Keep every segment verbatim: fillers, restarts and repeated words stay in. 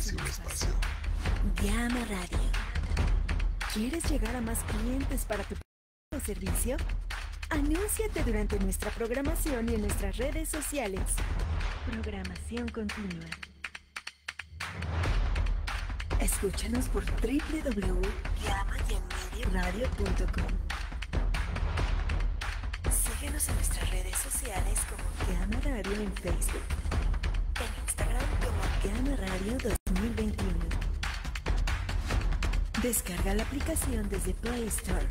merece un espacio. Gama Radio. ¿Quieres llegar a más clientes para tu servicio? Anúnciate durante nuestra programación y en nuestras redes sociales. Programación continua. Escúchanos por doble u doble u doble u punto gama radio punto com. Síguenos en nuestras redes sociales como Gama Radio en Facebook. En Instagram como Gama Radio dos mil veintiuno. Descarga la aplicación desde Play Store.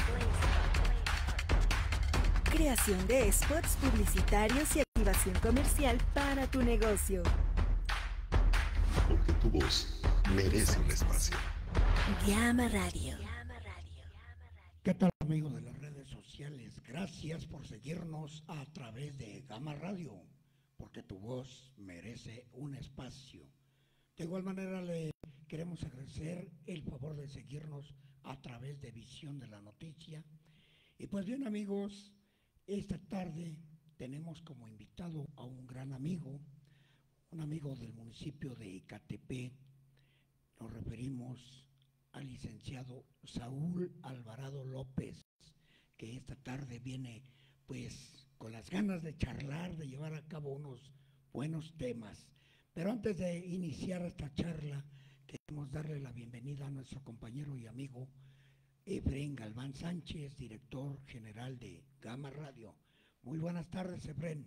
Creación de spots publicitarios y activación comercial para tu negocio. Porque tu voz merece un espacio. Gama Radio. ¿Qué tal, amigos de las redes sociales? Gracias por seguirnos a través de Gama Radio, porque tu voz merece un espacio. De igual manera le queremos agradecer el favor de seguirnos a través de Visión de la Noticia. Y pues bien, amigos, esta tarde tenemos como invitado a un gran amigo, un amigo del municipio de Ecatepec. Nos referimos al licenciado Saúl Alvarado López, que esta tarde viene pues con las ganas de charlar, de llevar a cabo unos buenos temas. Pero antes de iniciar esta charla, queremos darle la bienvenida a nuestro compañero y amigo Efrén Galván Sánchez, director general de Gama Radio. Muy buenas tardes, Efrén.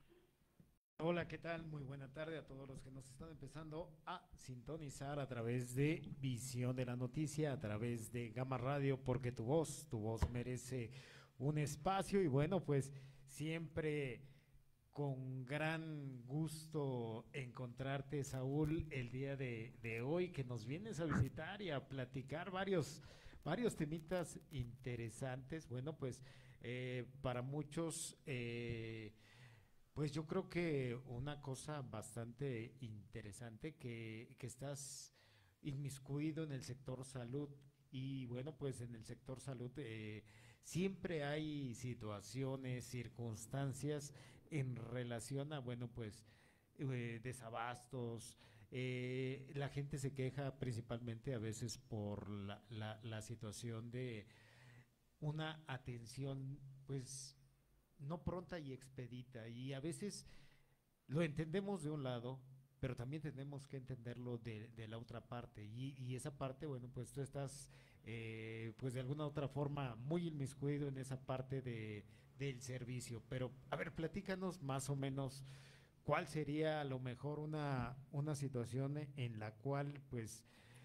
Hola, ¿qué tal? Muy buena tarde a todos los que nos están empezando a sintonizar a través de Visión de la Noticia, a través de Gama Radio, porque tu voz, tu voz merece un espacio. Y bueno, pues siempre con gran gusto encontrarte, Saúl, el día de, de hoy, que nos vienes a visitar y a platicar varios, varios temitas interesantes. Bueno, pues eh, para muchos... Eh, Pues yo creo que una cosa bastante interesante que, que estás inmiscuido en el sector salud y bueno, pues en el sector salud eh, siempre hay situaciones, circunstancias en relación a, bueno, pues eh, desabastos, eh, la gente se queja principalmente a veces por la, la, la situación de una atención, pues no pronta y expedita, y a veces lo entendemos de un lado, pero también tenemos que entenderlo de, de la otra parte, y, y esa parte, bueno, pues tú estás eh, pues de alguna otra forma muy inmiscuido en esa parte de, del servicio. Pero a ver, platícanos más o menos cuál sería a lo mejor una, una situación en la cual pues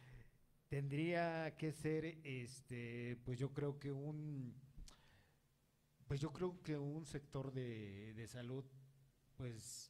tendría que ser, este, pues yo creo que un pues yo creo que un sector de, de salud, pues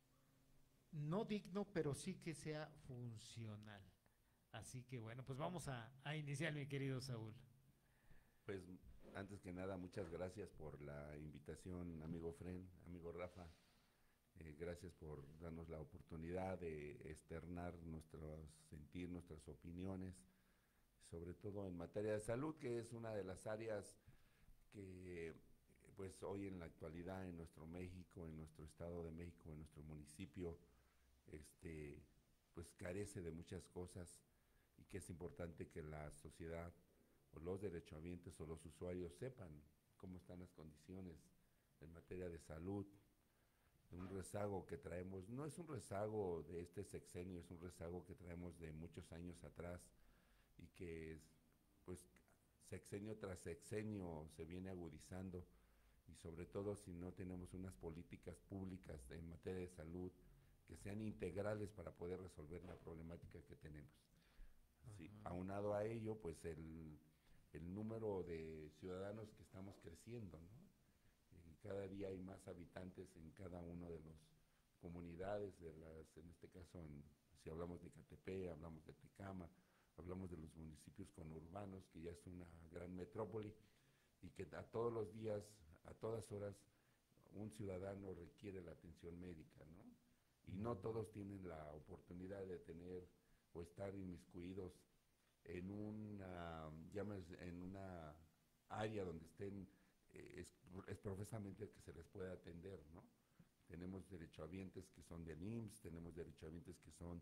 no digno, pero sí que sea funcional. Así que bueno, pues vamos a, a iniciar, mi querido Saúl. Pues antes que nada, muchas gracias por la invitación, amigo Fren, amigo Rafa. Eh, gracias por darnos la oportunidad de externar nuestros sentir, nuestras opiniones, sobre todo en materia de salud, que es una de las áreas que pues hoy en la actualidad en nuestro México, en nuestro estado de México, en nuestro municipio, este, pues carece de muchas cosas, y que es importante que la sociedad o los derechohabientes o los usuarios sepan cómo están las condiciones en materia de salud. Un rezago que traemos, no es un rezago de este sexenio, es un rezago que traemos de muchos años atrás, y que es, pues sexenio tras sexenio se viene agudizando, y sobre todo si no tenemos unas políticas públicas en materia de salud que sean integrales para poder resolver la problemática que tenemos. Sí, aunado a ello, pues el, el número de ciudadanos que estamos creciendo, ¿no? Y cada día hay más habitantes en cada una de las comunidades, de las, en este caso, en, si hablamos de Ecatepec, hablamos de Tecama, hablamos de los municipios conurbanos, que ya es una gran metrópoli, y que a todos los días, a todas horas, un ciudadano requiere la atención médica, ¿no? Y no todos tienen la oportunidad de tener o estar inmiscuidos en una, llámese, en una área donde estén, eh, es, es profesamente que se les pueda atender, ¿no? Tenemos derechohabientes que son del I M S S, tenemos derechohabientes que son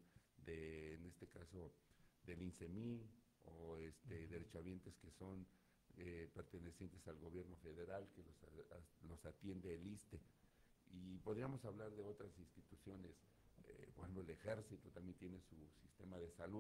de, en este caso, del INSEMI o este, derechohabientes que son eh, pertenecientes al gobierno federal, que los, a, los atiende el ISSSTE. Y podríamos hablar de otras instituciones, eh, por ejemplo, el ejército también tiene su sistema de salud,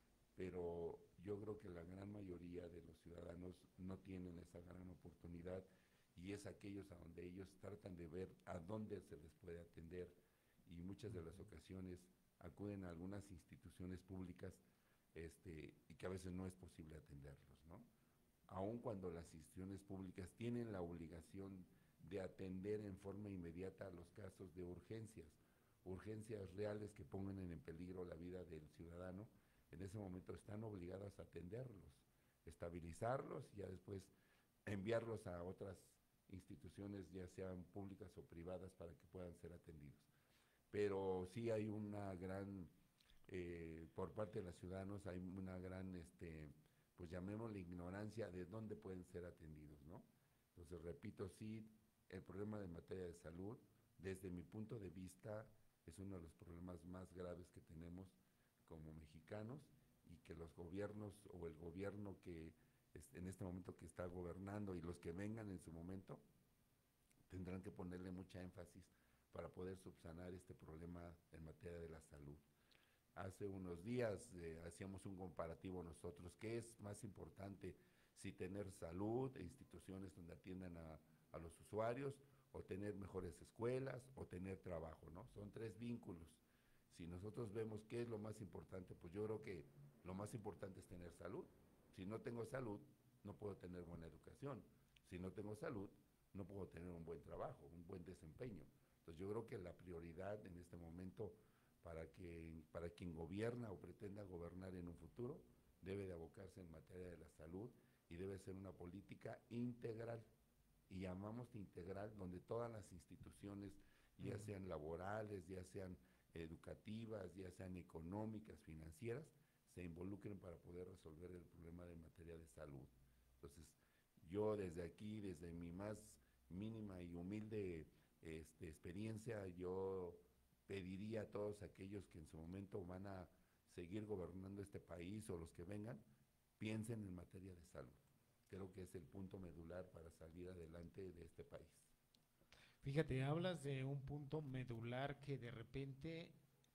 pero yo creo que la gran mayoría de los ciudadanos no tienen esa gran oportunidad y es aquellos a donde ellos tratan de ver a dónde se les puede atender y muchas de las ocasiones acuden a algunas instituciones públicas este, y que a veces no es posible atenderlos, ¿no? Aun cuando las instituciones públicas tienen la obligación de atender en forma inmediata los casos de urgencias, urgencias reales que pongan en peligro la vida del ciudadano, en ese momento están obligadas a atenderlos, estabilizarlos y ya después enviarlos a otras instituciones, ya sean públicas o privadas, para que puedan ser atendidos. Pero sí hay una gran, eh, por parte de los ciudadanos, hay una gran, este, pues llamémosle ignorancia de dónde pueden ser atendidos, ¿no? Entonces, repito, sí, el problema de materia de salud, desde mi punto de vista, es uno de los problemas más graves que tenemos como mexicanos y que los gobiernos o el gobierno que es, en este momento que está gobernando y los que vengan en su momento tendrán que ponerle mucha énfasis para poder subsanar este problema en materia de la salud. Hace unos días eh, hacíamos un comparativo nosotros, ¿qué es más importante? Si tener salud e instituciones donde atiendan a, a los usuarios, o tener mejores escuelas, o tener trabajo, ¿no? Son tres vínculos. Si nosotros vemos qué es lo más importante, pues yo creo que lo más importante es tener salud. Si no tengo salud, no puedo tener buena educación. Si no tengo salud, no puedo tener un buen trabajo, un buen desempeño. Entonces yo creo que la prioridad en este momento para, que, para quien gobierna o pretenda gobernar en un futuro, debe de abocarse en materia de la salud y debe ser una política integral. Y llamamos integral donde todas las instituciones, ya sean laborales, ya sean educativas, ya sean económicas, financieras, se involucren para poder resolver el problema de materia de salud. Entonces, yo desde aquí, desde mi más mínima y humilde este, experiencia, yo pediría a todos aquellos que en su momento van a seguir gobernando este país o los que vengan, piensen en materia de salud. Creo que es el punto medular para salir adelante de este país. Fíjate, hablas de un punto medular que de repente,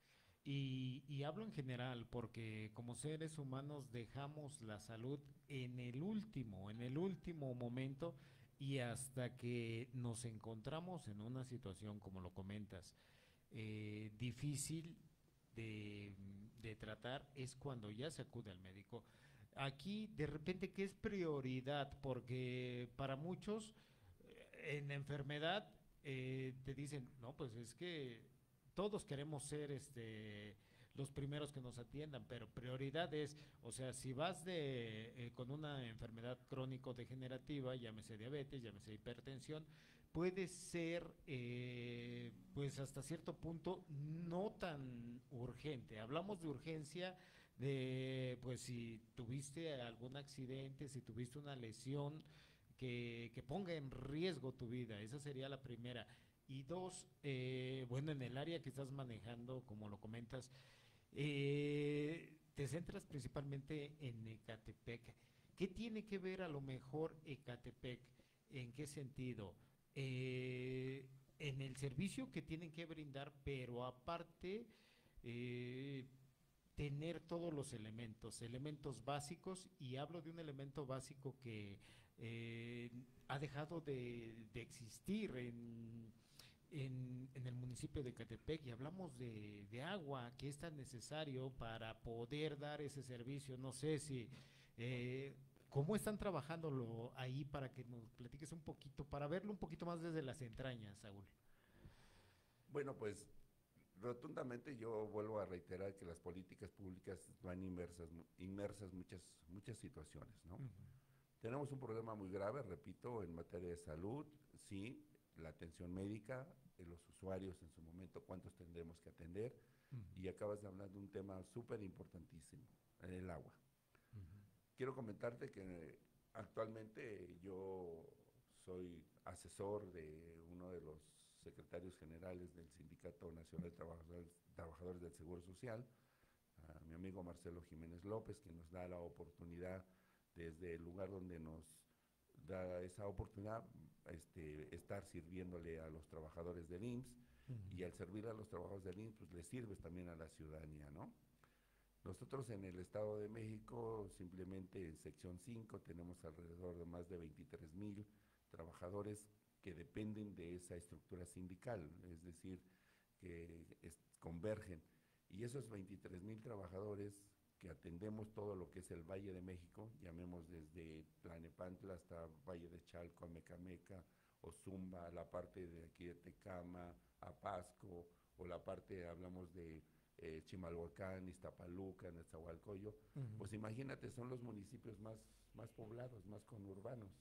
y, y hablo en general, porque como seres humanos dejamos la salud en el último, en el último momento, y hasta que nos encontramos en una situación, como lo comentas, eh, difícil de, de tratar, es cuando ya se acude al médico. Aquí, de repente, ¿qué es prioridad? Porque para muchos, eh, en la enfermedad, eh, te dicen, no, pues es que todos queremos ser este los primeros que nos atiendan, pero prioridad es, o sea, si vas de eh, con una enfermedad crónico-degenerativa, llámese diabetes, llámese hipertensión, puede ser, eh, pues hasta cierto punto, no tan urgente. Hablamos de urgencia de, pues si tuviste algún accidente, si tuviste una lesión que, que ponga en riesgo tu vida, esa sería la primera. Y dos, eh, bueno, en el área que estás manejando, como lo comentas, eh, te centras principalmente en Ecatepec. ¿Qué tiene que ver a lo mejor Ecatepec? ¿En qué sentido? Eh, en el servicio que tienen que brindar, pero aparte, eh, tener todos los elementos, elementos básicos, y hablo de un elemento básico que eh, ha dejado de, de existir en, en, en el municipio de Ecatepec, y hablamos de, de agua, que es tan necesario para poder dar ese servicio. No sé si, eh, ¿cómo están trabajándolo ahí para que nos platiques un poquito, para verlo un poquito más desde las entrañas, Saúl? Bueno, pues rotundamente yo vuelvo a reiterar que las políticas públicas van inmersas, inmersas muchas, muchas situaciones, ¿no? Uh-huh. Tenemos un problema muy grave, repito, en materia de salud, sí, la atención médica, eh, los usuarios en su momento, cuántos tendremos que atender, uh-huh. Y acabas de hablar de un tema súper importantísimo, el agua. Uh-huh. Quiero comentarte que actualmente yo soy asesor de uno de los secretarios generales del Sindicato Nacional de Trabajadores, Trabajadores del Seguro Social, Marcelo Jiménez López, que nos da la oportunidad desde el lugar donde nos da esa oportunidad, este, estar sirviéndole a los trabajadores del I M S S, uh-huh. y al servir a los trabajadores del I M S S, pues le sirves también a la ciudadanía, ¿no? Nosotros en el Estado de México, simplemente en sección cinco, tenemos alrededor de más de veintitrés mil trabajadores que dependen de esa estructura sindical, es decir, que es, convergen. Y esos veintitrés mil trabajadores que atendemos todo lo que es el Valle de México, llamemos desde Tlanepantla hasta Valle de Chalco, Amecameca, Ozumba, la parte de aquí de Tecama, Apasco, o la parte, hablamos de eh, Chimalhuacán, Iztapaluca, Nezahualcóyotl, uh-huh. pues imagínate, son los municipios más, más poblados, más conurbanos.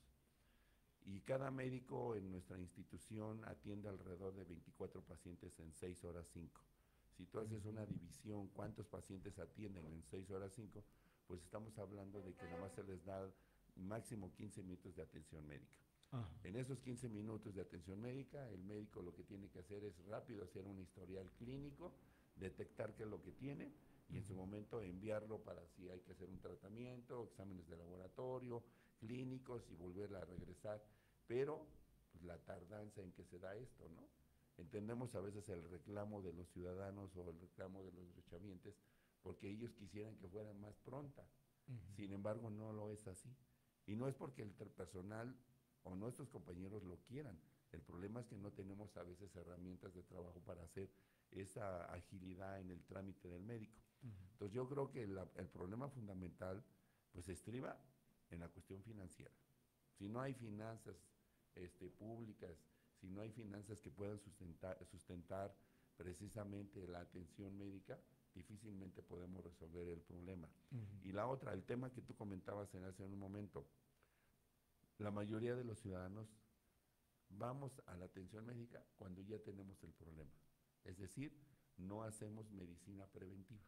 Y cada médico en nuestra institución atiende alrededor de veinticuatro pacientes en seis horas cinco. Si tú haces una división, ¿cuántos pacientes atienden en seis horas cinco? Pues estamos hablando de que nada más se les da máximo quince minutos de atención médica. Ajá. En esos quince minutos de atención médica, el médico lo que tiene que hacer es rápido hacer un historial clínico, detectar qué es lo que tiene y en su momento enviarlo para si hay que hacer un tratamiento, exámenes de laboratorio, clínicos y volver a regresar. Pero pues, la tardanza en que se da esto, ¿no? Entendemos a veces el reclamo de los ciudadanos o el reclamo de los derechohabientes porque ellos quisieran que fueran más pronta. Uh-huh. Sin embargo, no lo es así. Y no es porque el personal o nuestros compañeros lo quieran. El problema es que no tenemos a veces herramientas de trabajo para hacer esa agilidad en el trámite del médico. Uh-huh. Entonces yo creo que la, el problema fundamental pues estriba en la cuestión financiera. Si no hay finanzas este, públicas, si no hay finanzas que puedan sustentar, sustentar precisamente la atención médica, difícilmente podemos resolver el problema. Uh-huh. Y la otra, el tema que tú comentabas en hace un momento, la mayoría de los ciudadanos vamos a la atención médica cuando ya tenemos el problema. Es decir, no hacemos medicina preventiva.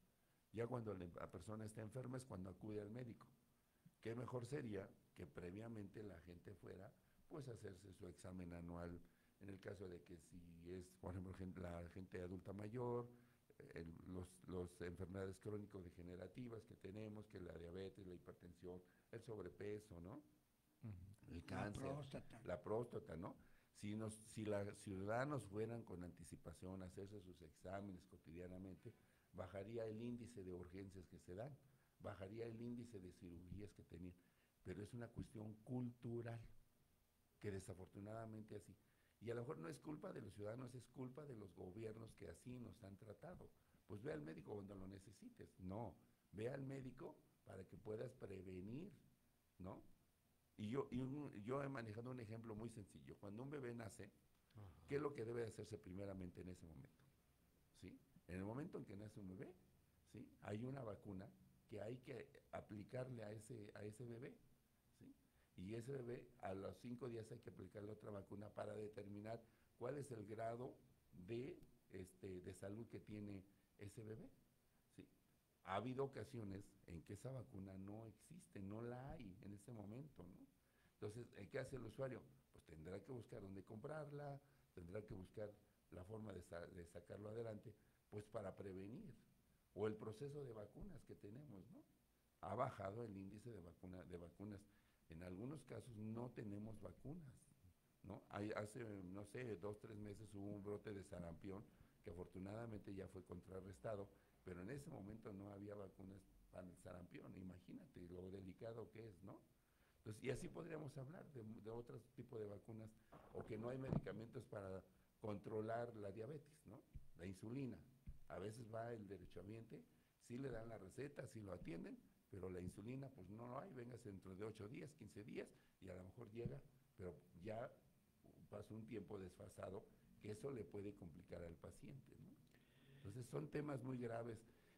Ya cuando la persona está enferma es cuando acude al médico. ¿Qué mejor sería que previamente la gente fuera pues hacerse su examen anual, en el caso de que si es, por ejemplo, la gente adulta mayor, el, los, los enfermedades crónico-degenerativas que tenemos, que la diabetes, la hipertensión, el sobrepeso, ¿no? Uh-huh. El cáncer, la próstata. la próstata, ¿no? Si, nos, si los ciudadanos fueran con anticipación a hacerse sus exámenes cotidianamente, bajaría el índice de urgencias que se dan, bajaría el índice de cirugías que tenían, pero es una cuestión cultural, que desafortunadamente así. Y a lo mejor no es culpa de los ciudadanos, es culpa de los gobiernos que así nos han tratado. Pues ve al médico cuando lo necesites. No, ve al médico para que puedas prevenir, ¿no? Y yo, y un, yo he manejado un ejemplo muy sencillo. Cuando un bebé nace, ajá, ¿qué es lo que debe hacerse primeramente en ese momento? ¿Sí? En el momento en que nace un bebé, ¿sí? Hay una vacuna que hay que aplicarle a ese, a ese bebé, ¿sí? Y ese bebé a los cinco días hay que aplicarle otra vacuna para determinar cuál es el grado de, este, de salud que tiene ese bebé, ¿sí? Ha habido ocasiones en que esa vacuna no existe, no la hay en ese momento, ¿no? Entonces, ¿qué hace el usuario? Pues tendrá que buscar dónde comprarla, tendrá que buscar la forma de, sa de sacarlo adelante, pues para prevenir. O el proceso de vacunas que tenemos, ¿no? Ha bajado el índice de, vacuna, de vacunas. En algunos casos no tenemos vacunas, ¿no? Hay, hace, no sé, dos, tres meses hubo un brote de sarampión que afortunadamente ya fue contrarrestado, pero en ese momento no había vacunas para el sarampión. Imagínate lo delicado que es, ¿no? Entonces, y así podríamos hablar de, de otros tipos de vacunas, o que no hay medicamentos para controlar la diabetes, ¿no? La insulina. A veces va el derechohabiente, sí le dan la receta, sí lo atienden, pero la insulina pues no lo hay, vengas dentro de ocho días, quince días, y a lo mejor llega, pero ya pasó un tiempo desfasado, que eso le puede complicar al paciente, ¿no? Entonces son temas muy graves,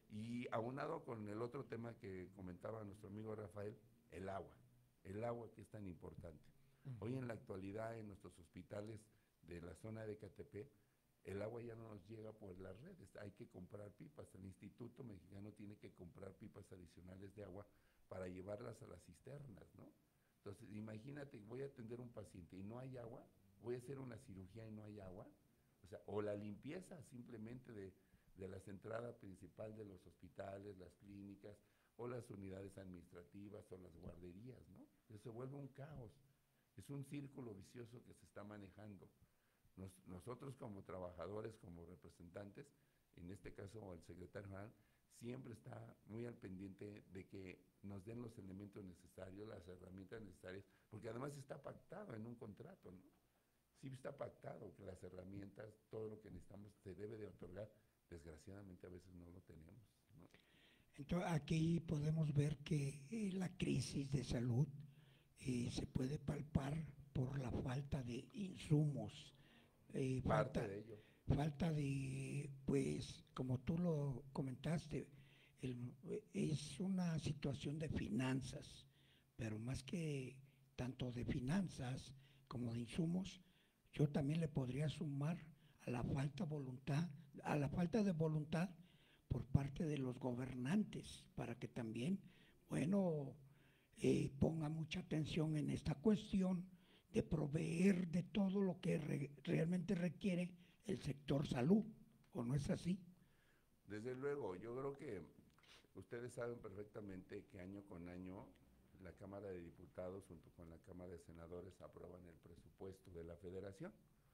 y aunado con el otro tema que comentaba nuestro amigo Rafael, el agua, el agua que es tan importante. Uh-huh. Hoy en la actualidad en nuestros hospitales de la zona de Ecatepec, el agua ya no nos llega por las redes, hay que comprar pipas. El Instituto Mexicano tiene que comprar pipas adicionales de agua para llevarlas a las cisternas, ¿no? Entonces, imagínate, voy a atender a un paciente y no hay agua, voy a hacer una cirugía y no hay agua, o sea, o la limpieza simplemente de, de la entrada principal de los hospitales, las clínicas, o las unidades administrativas, o las guarderías, ¿no? Entonces se vuelve un caos, es un círculo vicioso que se está manejando. Nos, nosotros como trabajadores, como representantes, en este caso el secretario general, siempre está muy al pendiente de que nos den los elementos necesarios, las herramientas necesarias, porque además está pactado en un contrato, ¿no? Sí está pactado que las herramientas, todo lo que necesitamos se debe de otorgar, desgraciadamente a veces no lo tenemos, ¿no? Entonces aquí podemos ver que eh, la crisis de salud eh, se puede palpar por la falta de insumos, eh, Parte falta, de ello. falta de, pues, como tú lo comentaste, el- es una situación de finanzas, pero más que tanto de finanzas como de insumos, yo también le podría sumar a la falta voluntad, a la falta de voluntad por parte de los gobernantes, para que también, bueno, eh, ponga mucha atención en esta cuestión de proveer de todo lo que re- realmente requiere el sector salud, ¿o no es así? Desde luego, yo creo que ustedes saben perfectamente que año con año la Cámara de Diputados junto con la Cámara de Senadores aprueban el presupuesto de la Federación.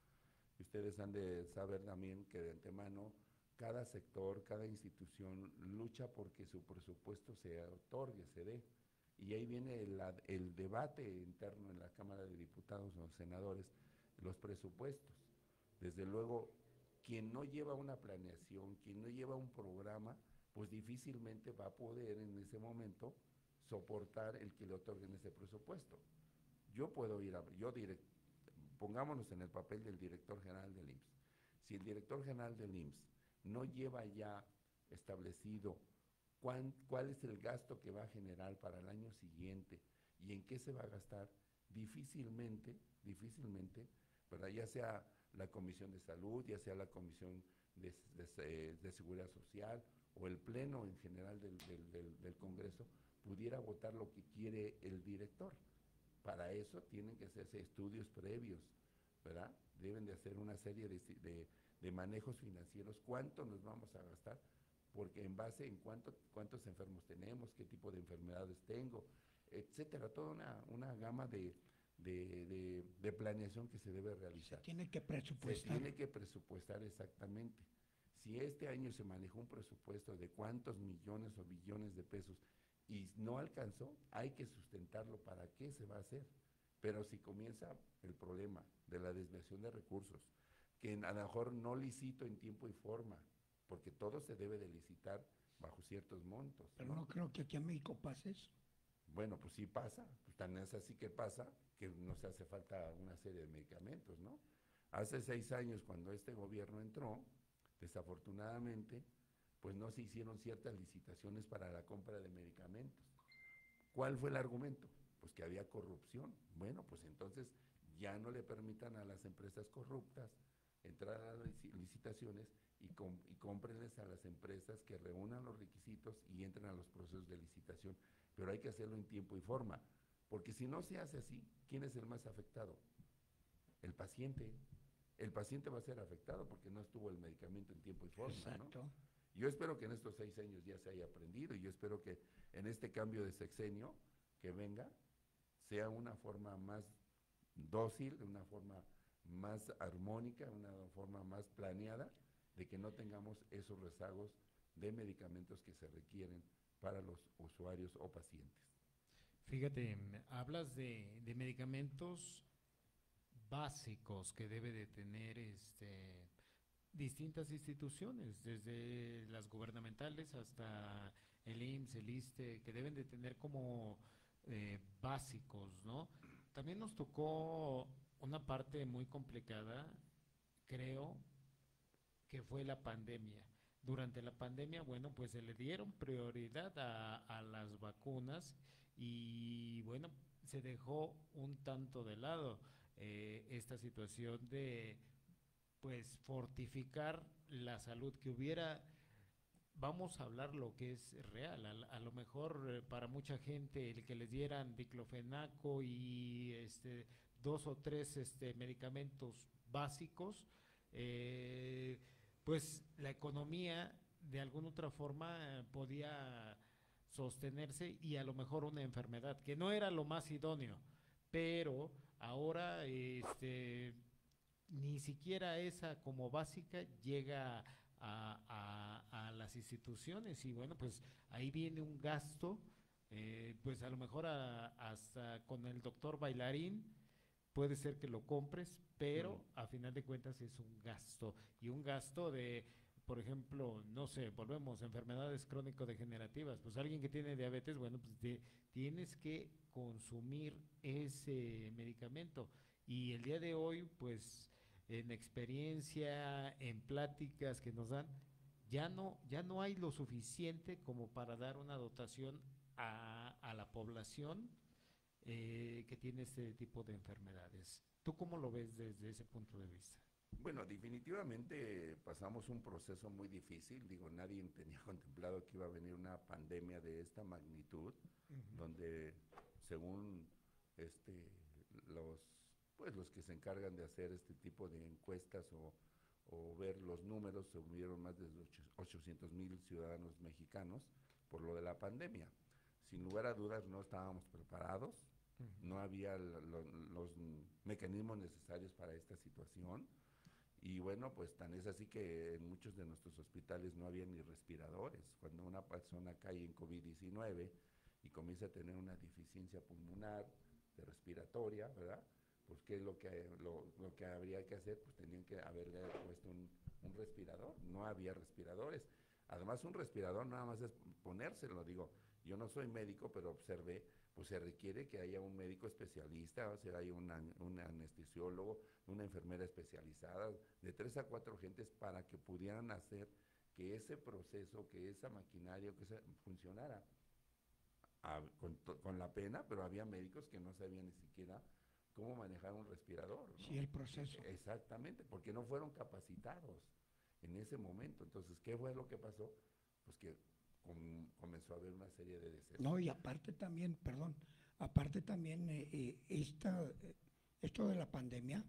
Y ustedes han de saber también que de antemano cada sector, cada institución lucha porque su presupuesto se otorgue, se dé. Y ahí viene el, el debate interno en la Cámara de Diputados o senadores, los presupuestos. Desde luego, quien no lleva una planeación, quien no lleva un programa, pues difícilmente va a poder en ese momento soportar el que le otorguen ese presupuesto. Yo puedo ir a, yo direct, pongámonos en el papel del director general del I M S S. Si el director general del I M S S no lleva ya establecido cuán, cuál es el gasto que va a generar para el año siguiente y en qué se va a gastar, difícilmente, difícilmente, ¿verdad? Ya sea la Comisión de Salud, ya sea la Comisión de, de, de Seguridad Social o el Pleno en general del, del, del, del Congreso, pudiera votar lo que quiere el director. Para eso tienen que hacerse estudios previos, ¿verdad? Deben de hacer una serie de, de, de manejos financieros, cuánto nos vamos a gastar, porque en base en cuánto, cuántos enfermos tenemos, qué tipo de enfermedades tengo, etcétera, toda una, una gama de, de, de, de planeación que se debe realizar. Se tiene que presupuestar. Se tiene que presupuestar exactamente. Si este año se manejó un presupuesto de cuántos millones o billones de pesos y no alcanzó, hay que sustentarlo. ¿Para qué se va a hacer? Pero si comienza el problema de la desviación de recursos, que a lo mejor no licito en tiempo y forma, porque todo se debe de licitar bajo ciertos montos, Pero ¿no? no creo que aquí en México pase eso. Bueno, pues sí pasa, pues tan es así que pasa, que nos hace falta una serie de medicamentos, ¿no? Hace seis años, cuando este gobierno entró, desafortunadamente, pues no se hicieron ciertas licitaciones para la compra de medicamentos. ¿Cuál fue el argumento? Pues que había corrupción. Bueno, pues entonces ya no le permitan a las empresas corruptas entrar a las licitaciones y, com y cómprenles a las empresas que reúnan los requisitos y entren a los procesos de licitación. Pero hay que hacerlo en tiempo y forma, porque si no se hace así, ¿quién es el más afectado? El paciente. El paciente va a ser afectado porque no estuvo el medicamento en tiempo y forma, Exacto. ¿no? Yo espero que en estos seis años ya se haya aprendido y yo espero que en este cambio de sexenio que venga sea una forma más dócil, una forma más armónica, una forma más planeada, de que no tengamos esos rezagos de medicamentos que se requieren para los usuarios o pacientes. Fíjate, hablas de, de medicamentos básicos que debe de tener este, distintas instituciones, desde las gubernamentales hasta el I M S S, el ISSSTE, que deben de tener como eh, básicos, ¿no? También nos tocó una parte muy complicada, creo, que fue la pandemia. Durante la pandemia, bueno, pues se le dieron prioridad a, a las vacunas y, bueno, se dejó un tanto de lado eh, esta situación de, pues, fortificar la salud, que hubiera, vamos a hablar lo que es real, a, a lo mejor eh, para mucha gente el que les dieran diclofenaco y este dos o tres este medicamentos básicos, eh, pues la economía de alguna otra forma eh, podía sostenerse y a lo mejor una enfermedad, que no era lo más idóneo, pero ahora este, ni siquiera esa como básica llega a, a, a las instituciones y bueno, pues ahí viene un gasto, eh, pues a lo mejor a, hasta con el doctor bailarín puede ser que lo compres, pero Mm. a final de cuentas es un gasto y un gasto de, por ejemplo, no sé, volvemos, enfermedades crónico-degenerativas, pues alguien que tiene diabetes, bueno, pues de- tienes que consumir ese medicamento y el día de hoy, pues en experiencia, en pláticas que nos dan, ya no, ya no hay lo suficiente como para dar una dotación a, a la población eh, que tiene este tipo de enfermedades. ¿Tú cómo lo ves desde ese punto de vista? Bueno, definitivamente pasamos un proceso muy difícil. Digo, nadie tenía contemplado que iba a venir una pandemia de esta magnitud, Ujú. donde según este los pues los que se encargan de hacer este tipo de encuestas o, o ver los números, se murieron más de ochocientos mil ciudadanos mexicanos por lo de la pandemia. Sin lugar a dudas no estábamos preparados, Ujú. no había lo- lo- los mecanismos necesarios para esta situación. Y bueno, pues tan es así que en muchos de nuestros hospitales no había ni respiradores. Cuando una persona cae en COVID diecinueve y comienza a tener una deficiencia pulmonar, de respiratoria, ¿verdad? Pues qué es lo que, lo, lo que habría que hacer, pues tenían que haberle puesto un, un respirador. No había respiradores. Además, un respirador nada más es ponérselo, digo, yo no soy médico, pero observé, pues se requiere que haya un médico especialista, o sea, hay un, un anestesiólogo, una enfermera especializada, de tres a cuatro gentes para que pudieran hacer que ese proceso, que esa maquinaria, que esa, funcionara a, con, con la pena, pero había médicos que no sabían ni siquiera cómo manejar un respirador, ¿no? Sí, el proceso. Exactamente, porque no fueron capacitados en ese momento. Entonces, ¿qué fue lo que pasó? Pues que com, comenzó a haber una serie de decesos. No, y aparte también, perdón, aparte también eh, eh, esta, eh, esto de la pandemia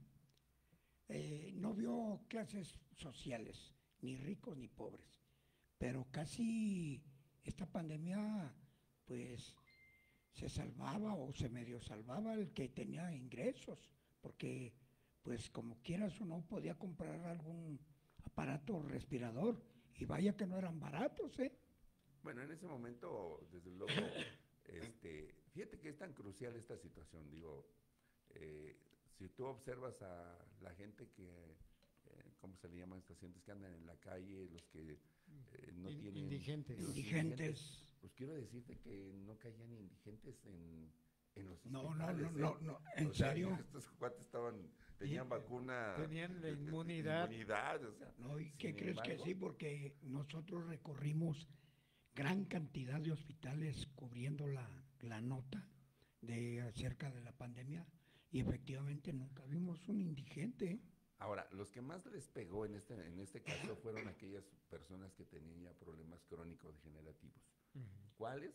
eh, no vio clases sociales, ni ricos ni pobres, pero casi esta pandemia pues se salvaba o se medio salvaba el que tenía ingresos, porque pues como quieras o no podía comprar algún aparato respirador y vaya que no eran baratos, ¿eh? Bueno, en ese momento, desde luego, este, fíjate que es tan crucial esta situación, digo, eh, si tú observas a la gente que, eh, ¿cómo se le llaman estas gentes que andan en la calle, los que eh, no In- tienen... indigentes. los Indigentes. Pues quiero decirte que no caían indigentes en, en los No, no, hospitales, no, ¿eh? no, no, ¿en O sea, serio? estos cuates estaban, tenían Y, vacuna... tenían la eh, inmunidad. inmunidad, o sea, No, ¿y qué sin crees que embargo, sí? Porque nosotros recorrimos gran cantidad de hospitales cubriendo la, la nota de acerca de la pandemia y efectivamente nunca vimos un indigente. ahora, los que más les pegó en este, en este caso fueron aquellas personas que tenían ya problemas crónicos degenerativos. Ujú. ¿Cuáles?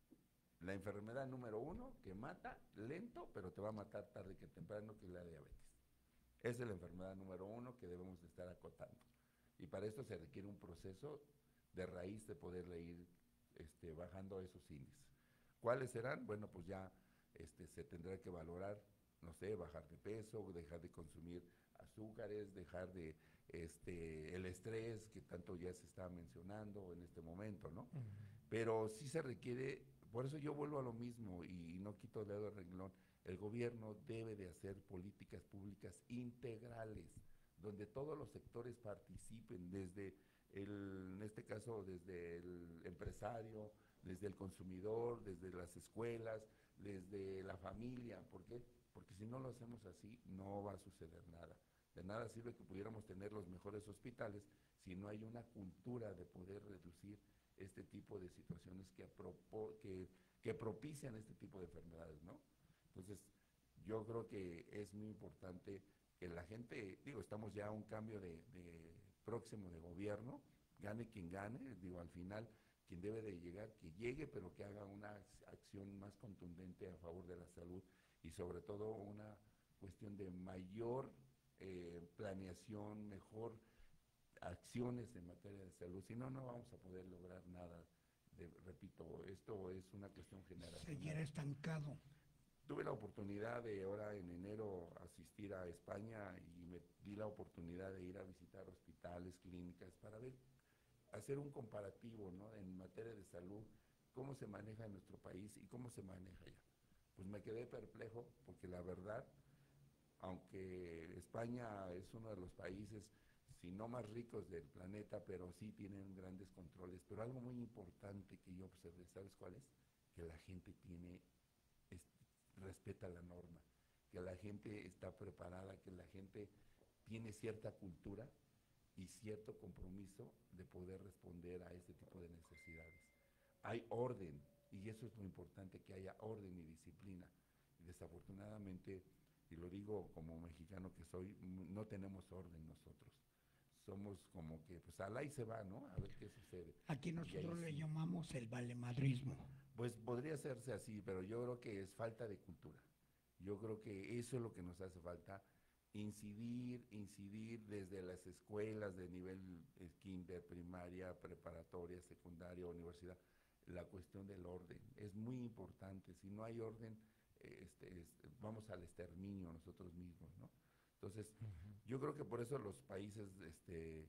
La enfermedad número uno que mata lento, pero te va a matar tarde que temprano, que es la diabetes. Esa es la enfermedad número uno que debemos de estar acotando. Y para esto se requiere un proceso de raíz de poderle ir este, bajando esos índices. ¿Cuáles serán? Bueno, pues ya este, se tendrá que valorar, no sé, bajar de peso, dejar de consumir azúcares, dejar de este, el estrés que tanto ya se está mencionando en este momento, ¿no? Ujú. Pero sí se requiere, por eso yo vuelvo a lo mismo y no quito el dedo del renglón, el gobierno debe de hacer políticas públicas integrales, donde todos los sectores participen, desde el, en este caso, desde el empresario, desde el consumidor, desde las escuelas, desde la familia. ¿Por qué? Porque si no lo hacemos así, no va a suceder nada. De nada sirve que pudiéramos tener los mejores hospitales si no hay una cultura de poder reducir este tipo de situaciones que, apropo, que, que propician este tipo de enfermedades, ¿no? Entonces, yo creo que es muy importante que la gente, digo, estamos ya a un cambio de, de próximo de gobierno, gane quien gane, digo, al final, quien debe de llegar, que llegue, pero que haga una acción más contundente a favor de la salud y sobre todo una cuestión de mayor eh, planeación, mejor acciones en materia de salud, si no, no vamos a poder lograr nada. De, repito, esto es una cuestión generacional. Seguir estancado. Tuve la oportunidad de ahora en enero asistir a España y me di la oportunidad de ir a visitar hospitales, clínicas, para ver, hacer un comparativo, ¿no?, en materia de salud, cómo se maneja en nuestro país y cómo se maneja allá. Pues me quedé perplejo porque la verdad, aunque España es uno de los países, si no más ricos del planeta, pero sí tienen grandes controles, pero algo muy importante que yo observé, ¿sabes cuál es? Que la gente tiene, es, respeta la norma, que la gente está preparada, que la gente tiene cierta cultura y cierto compromiso de poder responder a este tipo de necesidades. Hay orden, y eso es lo importante, que haya orden y disciplina. Y desafortunadamente, y lo digo como mexicano que soy, no tenemos orden nosotros. Somos como que, pues, al ahí se va, ¿no? A ver qué sucede. Aquí nosotros le llamamos el valemadrismo. Pues podría hacerse así, pero yo creo que es falta de cultura. Yo creo que eso es lo que nos hace falta, incidir, incidir desde las escuelas de nivel eh, kinder, primaria, preparatoria, secundaria, universidad, la cuestión del orden. Es muy importante. Si no hay orden, este, este, vamos al exterminio nosotros mismos, ¿no? Entonces, uh-huh. yo creo que por eso los países este,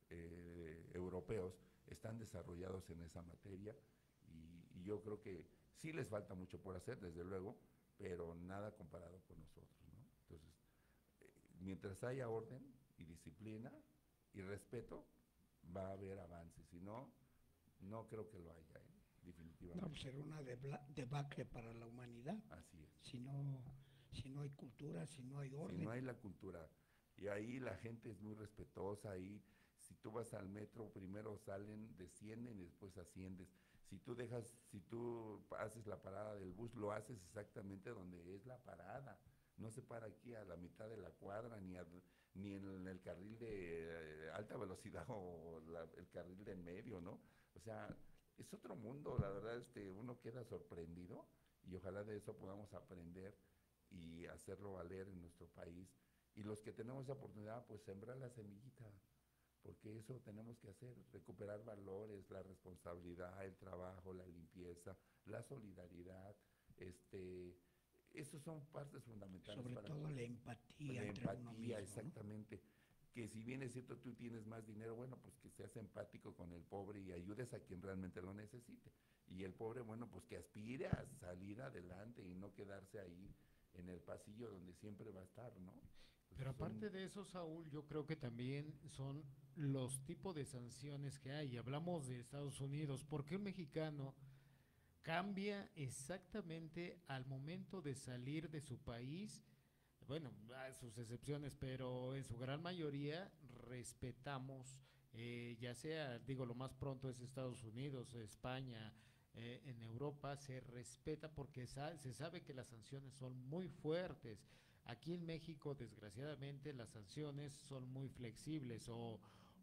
eh, europeos están desarrollados en esa materia y, y yo creo que sí les falta mucho por hacer, desde luego, pero nada comparado con nosotros, ¿no? Entonces, eh, mientras haya orden y disciplina y respeto, va a haber avances, si no, no creo que lo haya, ¿eh? Definitivamente. No, pues será una debacle para la humanidad. Así es. Si no... Si no hay cultura, si no hay orden. Si no hay la cultura. Y ahí la gente es muy respetuosa. Ahí, si tú vas al metro, primero salen, descienden y después asciendes. Si tú dejas, si tú haces la parada del bus, lo haces exactamente donde es la parada. No se para aquí a la mitad de la cuadra, ni, a, ni en el carril de alta velocidad o la, el carril de en medio, ¿no? O sea, es otro mundo, la verdad, este, uno queda sorprendido y ojalá de eso podamos aprender y hacerlo valer en nuestro país. Y los que tenemos esa oportunidad, pues sembrar la semillita, porque eso tenemos que hacer, recuperar valores, la responsabilidad, el trabajo, la limpieza, la solidaridad, este, esos son partes fundamentales. Sobre para todo la empatía. La entre empatía, uno mismo, exactamente. ¿No? Que si bien es cierto tú tienes más dinero, bueno, pues que seas empático con el pobre y ayudes a quien realmente lo necesite. Y el pobre, bueno, pues que aspire a salir adelante y no quedarse ahí en el pasillo donde siempre va a estar, ¿no? Pues Pero aparte son... de eso, Saúl, yo creo que también son los tipos de sanciones que hay. Hablamos de Estados Unidos. ¿Por qué un mexicano cambia exactamente al momento de salir de su país? Bueno, hay sus excepciones, pero en su gran mayoría respetamos, eh, ya sea, digo, lo más pronto es Estados Unidos, España, Eh, en Europa se respeta porque sa se sabe que las sanciones son muy fuertes. Aquí en México, desgraciadamente, las sanciones son muy flexibles o,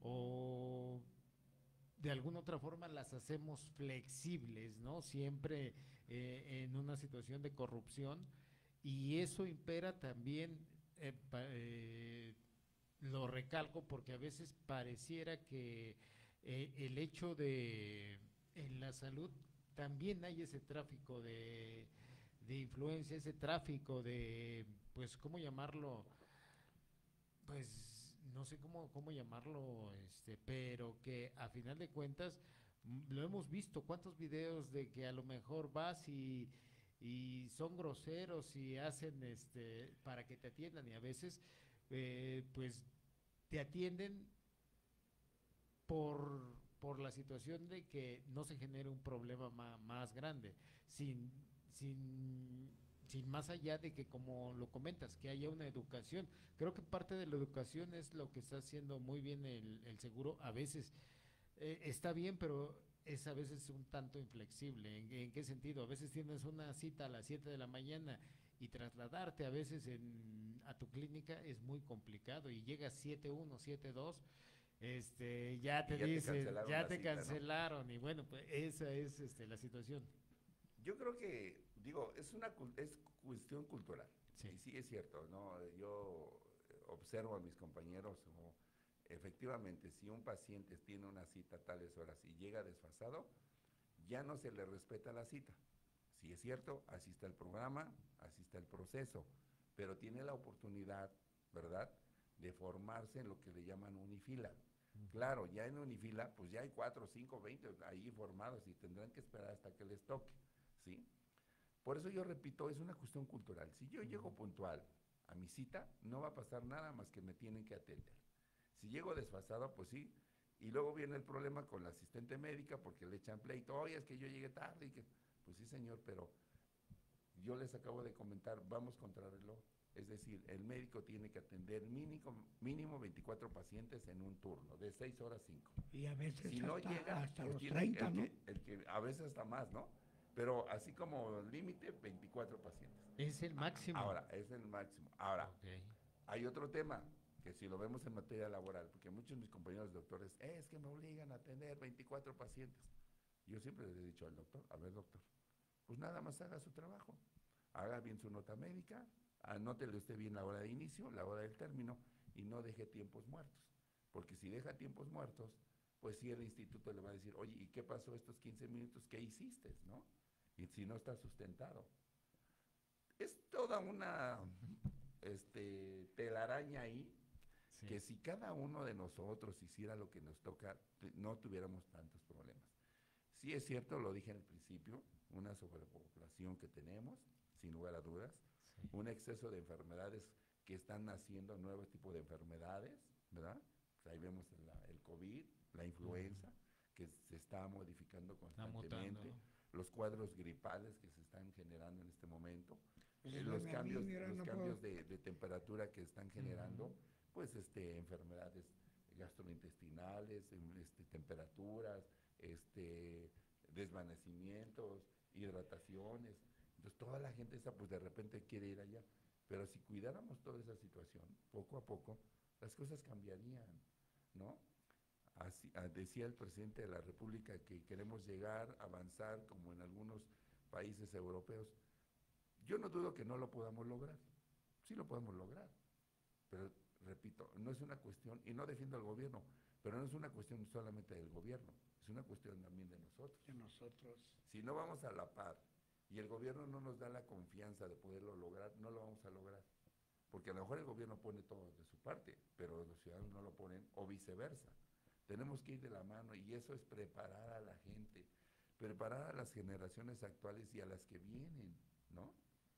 o de alguna otra forma las hacemos flexibles, ¿no? Siempre eh, en una situación de corrupción, y eso impera también, eh, pa, eh, lo recalco porque a veces pareciera que eh, el hecho de en la salud también hay ese tráfico de, de influencia, ese tráfico de, pues, ¿cómo llamarlo? Pues, no sé cómo, cómo llamarlo, este, pero que a final de cuentas, lo hemos visto, cuántos videos de que a lo mejor vas y, y son groseros y hacen, este, para que te atiendan, y a veces, eh, pues, te atienden por... por la situación de que no se genere un problema ma, más grande, sin, sin, sin más allá de que, como lo comentas, que haya una educación. Creo que parte de la educación es lo que está haciendo muy bien el, el seguro. A veces eh, está bien, pero es a veces un tanto inflexible. ¿En, ¿En qué sentido? A veces tienes una cita a las siete de la mañana y trasladarte a veces en, a tu clínica es muy complicado y llegas siete uno, siete dos, Este, ya te ya dicen, te ya te cita, cancelaron, ¿no? Y bueno, pues esa es este, la situación. Yo creo que, digo, es una es cuestión cultural, sí. Y sí es cierto, ¿no? Yo observo a mis compañeros, o efectivamente, si un paciente tiene una cita a tales horas y llega desfasado, ya no se le respeta la cita. Si es cierto, así está el programa, así está el proceso, pero tiene la oportunidad, ¿verdad?, de formarse en lo que le llaman unifila. Uh-huh. Claro, ya en unifila, pues ya hay cuatro, cinco, veinte ahí formados y tendrán que esperar hasta que les toque, ¿sí? Por eso yo repito, es una cuestión cultural. Si yo uh-huh. llego puntual a mi cita, no va a pasar nada más que me tienen que atender. Si llego desfasado, pues sí, y luego viene el problema con la asistente médica porque le echan pleito, oye, es que yo llegué tarde, y que, pues sí señor, pero yo les acabo de comentar, vamos contra reloj, es decir, el médico tiene que atender mínimo, mínimo veinticuatro pacientes en un turno, de seis horas cinco. Y a veces si hasta, no llega, hasta pues los tiene, treinta, el ¿no? Que, el que a veces hasta más, ¿no? Pero así como límite, veinticuatro pacientes. Es el máximo. Ahora, es el máximo. Ahora, okay. Hay otro tema, que si lo vemos en materia laboral, porque muchos de mis compañeros doctores, eh, es que me obligan a atender veinticuatro pacientes. Yo siempre les he dicho al doctor, a ver doctor, pues nada más haga su trabajo, haga bien su nota médica, anótele usted bien la hora de inicio, la hora del término, y no deje tiempos muertos. Porque si deja tiempos muertos, pues sí el instituto le va a decir, oye, ¿y qué pasó estos quince minutos? ¿Qué hiciste? ¿No? Y si no está sustentado. Es toda una este, telaraña ahí, sí. Que si cada uno de nosotros hiciera lo que nos toca, no tuviéramos tantos problemas. Sí es cierto, lo dije en el principio, una sobrepoblación que tenemos, sin lugar a dudas, sí. Un exceso de enfermedades que están naciendo, nuevos tipos de enfermedades, ¿verdad? Ahí vemos la, el COVID, la influenza, uh-huh. que se está modificando constantemente, mutando, los cuadros gripales que se están generando en este momento, eh, los cambios, mí, los no cambios de, de temperatura que están generando, uh-huh. pues este, enfermedades gastrointestinales, este, temperaturas, este, desvanecimientos, hidrataciones. Entonces toda la gente esa pues de repente quiere ir allá, pero si cuidáramos toda esa situación, poco a poco, las cosas cambiarían, ¿no? Así, a, decía el presidente de la República que queremos llegar, avanzar como en algunos países europeos. Yo no dudo que no lo podamos lograr, sí lo podemos lograr, pero repito, no es una cuestión, y no defiendo al gobierno, pero no es una cuestión solamente del gobierno, es una cuestión también de nosotros. De nosotros. Si no vamos a la par y el gobierno no nos da la confianza de poderlo lograr, no lo vamos a lograr. Porque a lo mejor el gobierno pone todo de su parte, pero los ciudadanos no lo ponen, o viceversa. Tenemos que ir de la mano y eso es preparar a la gente, preparar a las generaciones actuales y a las que vienen, ¿no?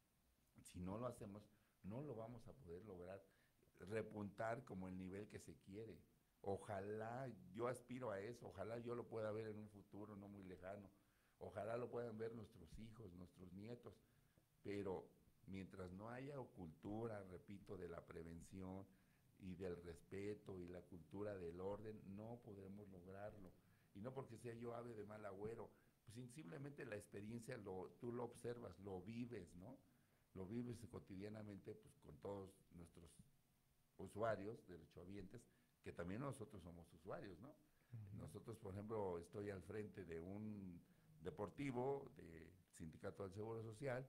Si no lo hacemos, no lo vamos a poder lograr repuntar como el nivel que se quiere. Ojalá, yo aspiro a eso, ojalá yo lo pueda ver en un futuro no muy lejano, ojalá lo puedan ver nuestros hijos, nuestros nietos, pero mientras no haya cultura, repito, de la prevención y del respeto y la cultura del orden, no podremos lograrlo. Y no porque sea yo ave de mal agüero, pues simplemente la experiencia lo, tú lo observas, lo vives, ¿no? Lo vives cotidianamente pues, con todos nuestros usuarios, derechohabientes, que también nosotros somos usuarios, ¿no? Uh-huh. Nosotros, por ejemplo, estoy al frente de un deportivo, del Sindicato del Seguro Social,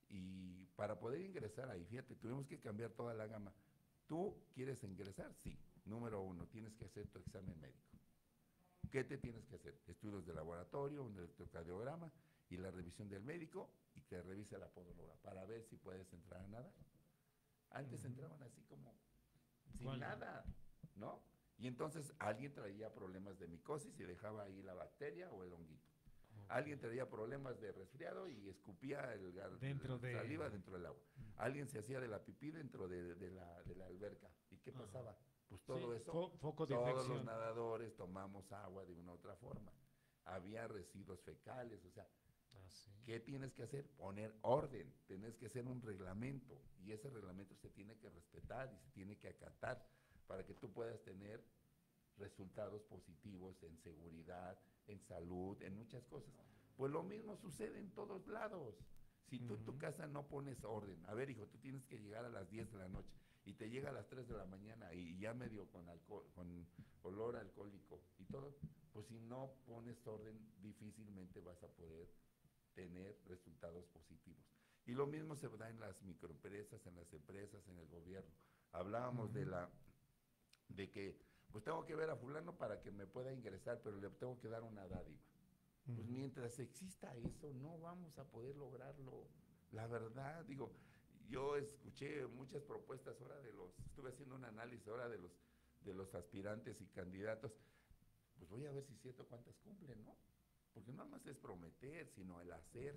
y para poder ingresar ahí, fíjate, tuvimos que cambiar toda la gama. ¿Tú quieres ingresar? Sí. Número uno, tienes que hacer tu examen médico. ¿Qué te tienes que hacer? Estudios de laboratorio, un electrocardiograma y la revisión del médico y te revisa la podóloga para ver si puedes entrar a nadar. Antes uh-huh. entraban así como sin ¿Cuál? Nada, ¿no? Y entonces alguien traía problemas de micosis y dejaba ahí la bacteria o el honguito. Okay. Alguien traía problemas de resfriado y escupía el, dentro el de... saliva dentro del agua. Uh-huh. Alguien se hacía de la pipí dentro de, de, la, de la alberca. ¿Y qué uh-huh. pasaba? Pues todo sí, eso, fo foco de todos infección. Los nadadores tomamos agua de una u otra forma. Había residuos fecales, o sea, ah, sí. ¿Qué tienes que hacer? Poner orden, tienes que hacer un reglamento y ese reglamento se tiene que respetar y se tiene que acatar para que tú puedas tener resultados positivos en seguridad, en salud, en muchas cosas. Pues lo mismo sucede en todos lados. Si tú uh-huh. en tu casa no pones orden, a ver hijo, tú tienes que llegar a las diez de la noche y te llega a las tres de la mañana y ya medio con alcohol, con olor alcohólico y todo, pues si no pones orden, difícilmente vas a poder tener resultados positivos. Y lo mismo se da en las microempresas, en las empresas, en el gobierno. Hablábamos uh-huh. de la de que pues tengo que ver a fulano para que me pueda ingresar, pero le tengo que dar una dádiva. Uh-huh. Pues mientras exista eso, no vamos a poder lograrlo. La verdad, digo, yo escuché muchas propuestas ahora de los, estuve haciendo un análisis ahora de los, de los aspirantes y candidatos, pues voy a ver si es cierto cuántas cumplen, ¿no? Porque no nada más es prometer, sino el hacer.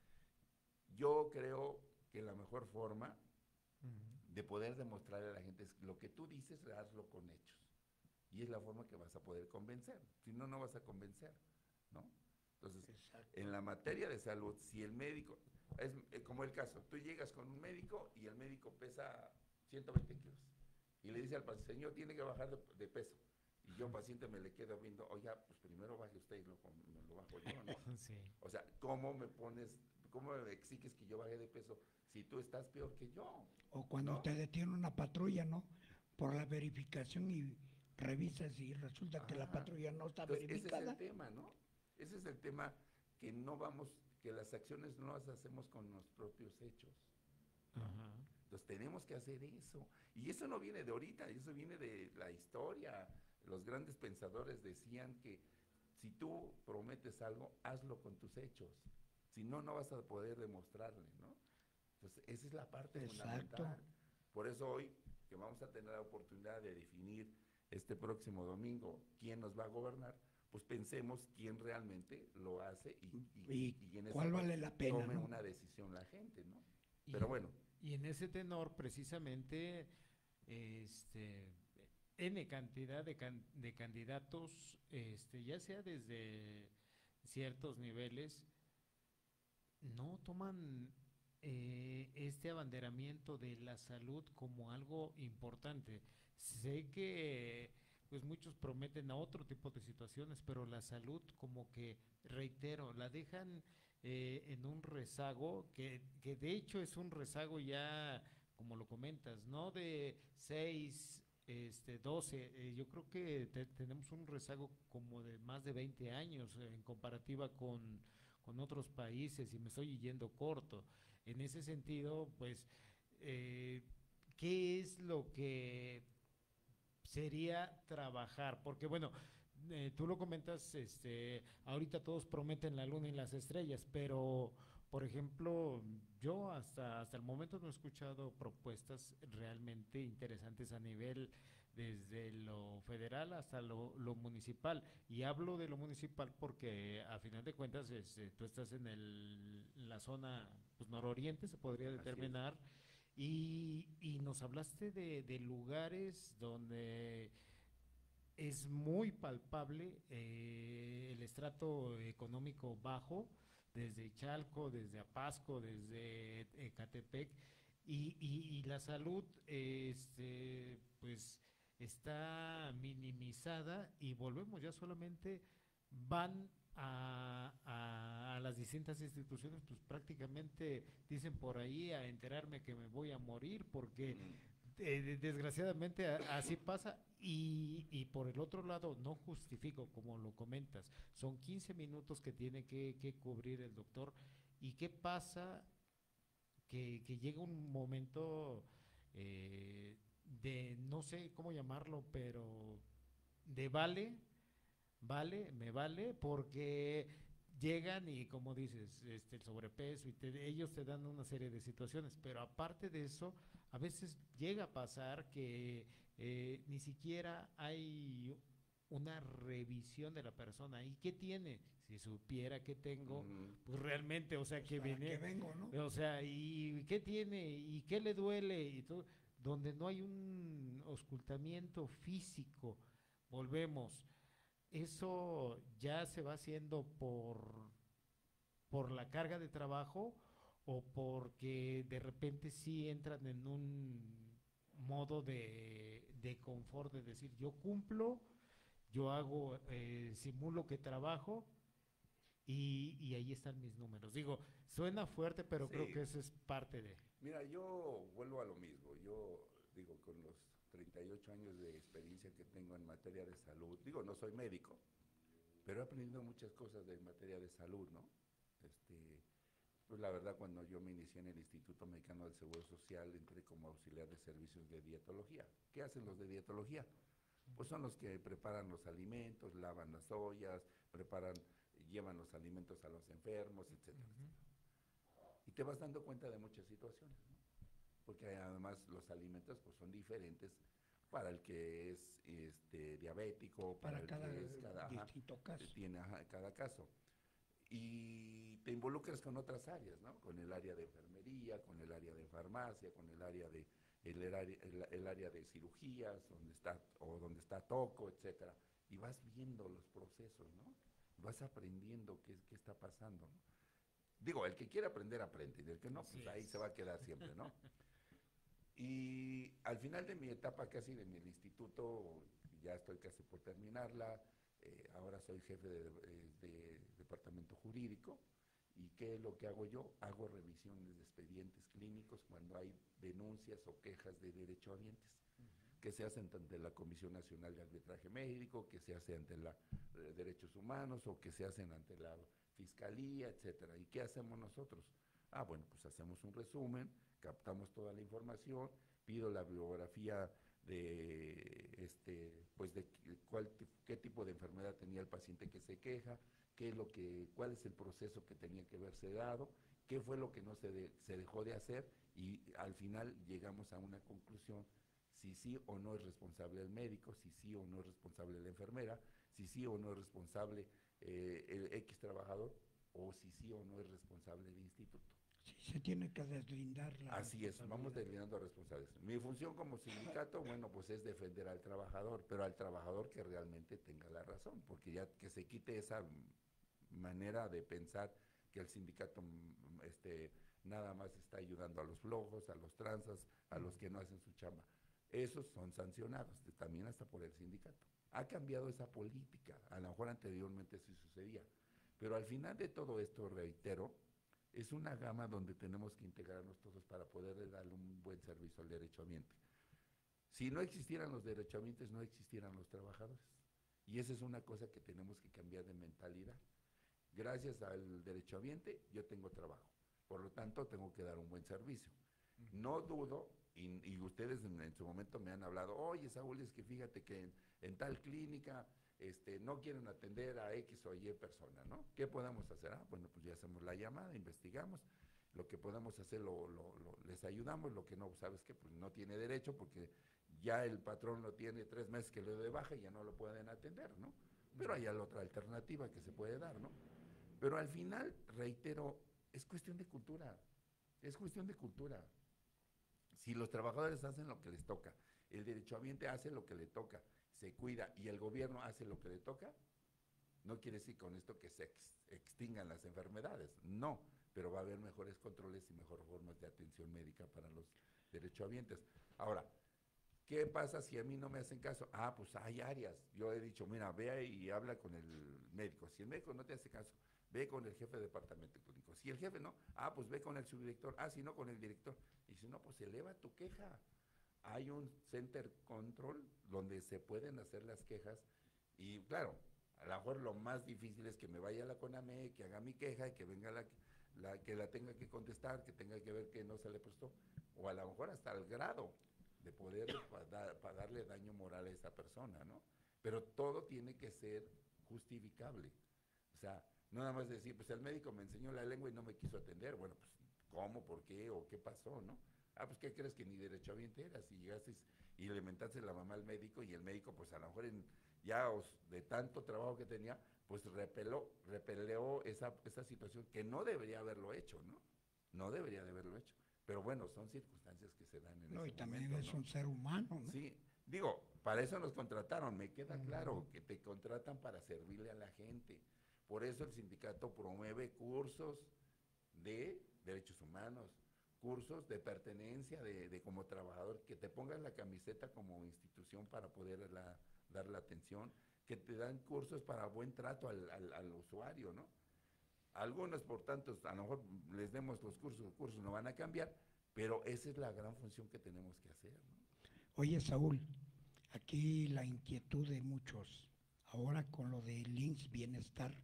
Yo creo que la mejor forma uh-huh. de poder demostrarle a la gente es lo que tú dices, hazlo con hechos. Y es la forma que vas a poder convencer. Si no, no vas a convencer, ¿no? Entonces, exacto. En la materia de salud, si el médico, es eh, como el caso, tú llegas con un médico y el médico pesa ciento veinte kilos y le dice al paciente, señor, tiene que bajar de, de peso. Y yo, paciente, me le quedo viendo, oiga, pues primero baje usted y lo, me lo bajo yo, ¿no? Sí. O sea, ¿cómo me pones, cómo me exiges que yo baje de peso si tú estás peor que yo? O cuando ¿no? te detiene una patrulla, ¿no? Por la verificación y revisas y resulta ah, que la patrulla no está entonces, verificada. Ese es el tema, ¿no? Ese es el tema que no vamos, que las acciones no las hacemos con los propios hechos. Ajá. Entonces tenemos que hacer eso. Y eso no viene de ahorita, eso viene de la historia. Los grandes pensadores decían que si tú prometes algo, hazlo con tus hechos. Si no, no vas a poder demostrarle, ¿no? Entonces, esa es la parte exacto. fundamental. Por eso hoy, que vamos a tener la oportunidad de definir este próximo domingo quién nos va a gobernar, pues pensemos quién realmente lo hace y, y, y, y en cuál vale la pena, tome ¿no? una decisión la gente, ¿no? Y, Pero bueno. Y en ese tenor, precisamente, este, N cantidad de, can, de candidatos, este, ya sea desde ciertos niveles, no toman eh, este abanderamiento de la salud como algo importante. Sé que pues muchos prometen a otro tipo de situaciones, pero la salud, como que, reitero, la dejan eh, en un rezago, que, que de hecho es un rezago ya, como lo comentas, no de seis, este, doce, eh, yo creo que te, tenemos un rezago como de más de veinte años eh, en comparativa con, con otros países, y me estoy yendo corto. En ese sentido, pues, eh, ¿qué es lo que sería trabajar? Porque bueno, eh, tú lo comentas, este, ahorita todos prometen la luna y las estrellas, pero por ejemplo, yo hasta, hasta el momento no he escuchado propuestas realmente interesantes a nivel desde lo federal hasta lo, lo municipal, y hablo de lo municipal porque a final de cuentas este, tú estás en el, la zona pues, nororiente, se podría determinar. Y, y nos hablaste de, de lugares donde es muy palpable eh, el estrato económico bajo, desde Chalco, desde Apasco, desde Ecatepec, y, y, y la salud este, pues está minimizada, y volvemos, ya solamente van A, a, a las distintas instituciones, pues prácticamente dicen por ahí a enterarme que me voy a morir, porque eh, desgraciadamente a, así pasa. Y, y por el otro lado, no justifico, como lo comentas, son quince minutos que tiene que, que cubrir el doctor. ¿Y qué pasa? Que, que llega un momento eh, de, no sé cómo llamarlo, pero de vale Vale, me vale, porque llegan y, como dices, este, el sobrepeso, y te, ellos te dan una serie de situaciones, pero aparte de eso, a veces llega a pasar que eh, ni siquiera hay una revisión de la persona. ¿Y qué tiene? Si supiera que tengo, uh-huh. pues realmente, o sea, pues que viene, que vengo, ¿no? O sea, ¿y qué tiene? ¿Y qué le duele? Y todo, donde no hay un auscultamiento físico, volvemos. Eso ya se va haciendo por, por la carga de trabajo, o porque de repente sí entran en un modo de, de confort, de decir, yo cumplo, yo hago, eh, simulo que trabajo, y, y ahí están mis números. Digo, suena fuerte, pero sí, creo que eso es parte de... Mira, yo vuelvo a lo mismo. Yo digo, con los treinta y ocho años de experiencia que tengo en materia de salud, digo, no soy médico, pero he aprendido muchas cosas de materia de salud, ¿no? Este, pues la verdad, cuando yo me inicié en el Instituto Mexicano del Seguro Social, entré como auxiliar de servicios de dietología. ¿Qué hacen los de dietología? pues son los que preparan los alimentos, lavan las ollas, preparan, llevan los alimentos a los enfermos, etcétera, Ujú. etcétera. Y te vas dando cuenta de muchas situaciones, ¿no? Porque además los alimentos pues son diferentes para el que es este diabético, para, Para el cada que es cada, ajá, distinto caso. tiene ajá, cada caso. Y te involucras con otras áreas, ¿no? Con el área de enfermería, con el área de farmacia, con el área de el, el área, el, el área de cirugías, donde está o donde está Toco, etcétera. Y vas viendo los procesos, ¿no? Vas aprendiendo qué, qué está pasando, ¿no? Digo, el que quiere aprender, aprende, y el que no, Así pues ahí es. se va a quedar siempre, ¿no? Y al final de mi etapa casi de mi instituto, ya estoy casi por terminarla, eh, ahora soy jefe de, de, de departamento jurídico. ¿Y qué es lo que hago yo? Hago revisiones de expedientes clínicos cuando hay denuncias o quejas de derechohabientes, uh-huh, que se hacen ante la Comisión Nacional de Arbitraje Médico, que se hace ante la eh, Derechos Humanos o que se hacen ante la Fiscalía, etcétera. ¿Y qué hacemos nosotros? Ah, bueno, pues hacemos un resumen, captamos toda la información, pido la bibliografía de, este, pues de cuál, qué tipo de enfermedad tenía el paciente que se queja, qué es lo que, cuál es el proceso que tenía que haberse dado, qué fue lo que no se, de, se dejó de hacer, y al final llegamos a una conclusión, si sí o no es responsable el médico, si sí o no es responsable la enfermera, si sí o no es responsable eh, el X trabajador, o si sí o no es responsable el instituto. Sí, se tiene que deslindar la Así es, vamos deslindando responsables. Mi función como sindicato, bueno, pues es defender al trabajador, pero al trabajador que realmente tenga la razón, porque ya que se quite esa manera de pensar que el sindicato este, nada más está ayudando a los flojos, a los tranzas, a los que no hacen su chamba. Esos son sancionados, también hasta por el sindicato. Ha cambiado esa política, a lo mejor anteriormente sí sucedía, pero al final de todo esto, reitero, es una gama donde tenemos que integrarnos todos para poder darle un buen servicio al derechohabiente. Si no existieran los derechohabientes, no existieran los trabajadores. Y esa es una cosa que tenemos que cambiar de mentalidad. Gracias al derechohabiente, yo tengo trabajo. Por lo tanto, tengo que dar un buen servicio. No dudo, y, y ustedes en, en su momento me han hablado, oye, Saúl, es que fíjate que en, en tal clínica este, no quieren atender a X o Y persona, ¿no? ¿Qué podemos hacer? Ah, bueno, pues ya hacemos la llamada, investigamos, lo que podemos hacer lo, lo, lo, les ayudamos, lo que no, ¿sabes qué? Pues no tiene derecho porque ya el patrón lo tiene tres meses que lo de baja y ya no lo pueden atender, ¿no? Pero hay otra alternativa que se puede dar, ¿no? Pero al final, reitero, es cuestión de cultura, es cuestión de cultura. Si los trabajadores hacen lo que les toca, el derechohabiente hace lo que le toca, se cuida y el gobierno hace lo que le toca, no quiere decir con esto que se ex, extingan las enfermedades, no, pero va a haber mejores controles y mejores formas de atención médica para los derechohabientes. Ahora, ¿qué pasa si a mí no me hacen caso? Ah, pues hay áreas. Yo he dicho, mira, ve y habla con el médico. Si el médico no te hace caso, ve con el jefe de departamento clínico. Si el jefe no, ah, pues ve con el subdirector. Ah, si no, con el director. Y si no, pues eleva tu queja. Hay un center control donde se pueden hacer las quejas. Y claro, a lo mejor lo más difícil es que me vaya a la CONAME, que haga mi queja y que venga la, la, que la tenga que contestar, que tenga que ver que no se le prestó. O a lo mejor hasta el grado de poder para, para darle daño moral a esa persona, ¿no? Pero todo tiene que ser justificable. O sea, no nada más decir, pues el médico me enseñó la lengua y no me quiso atender. Bueno, pues, ¿cómo? ¿Por qué? ¿O qué pasó, no? Ah, pues, ¿qué crees que ni derechohabiente eras? Si llegaste y le mentaste la mamá al médico y el médico, pues, a lo mejor en, ya os, de tanto trabajo que tenía, pues, repeló, repeleó esa, esa situación que no debería haberlo hecho, ¿no? No debería de haberlo hecho. Pero bueno, son circunstancias que se dan en no, ese y también momento, es ¿no? un ser humano, ¿no? Sí, digo, para eso nos contrataron, me queda claro que te contratan para servirle a la gente. Por eso el sindicato promueve cursos de derechos humanos, cursos de pertenencia de, de como trabajador, que te pongas la camiseta como institución para poder la, dar la atención, que te dan cursos para buen trato al, al, al usuario, ¿no? Algunos, por tanto, a lo mejor les demos los cursos, los cursos no van a cambiar, pero esa es la gran función que tenemos que hacer, ¿no? Oye, Saúl, aquí la inquietud de muchos, ahora con lo del I M S S Bienestar,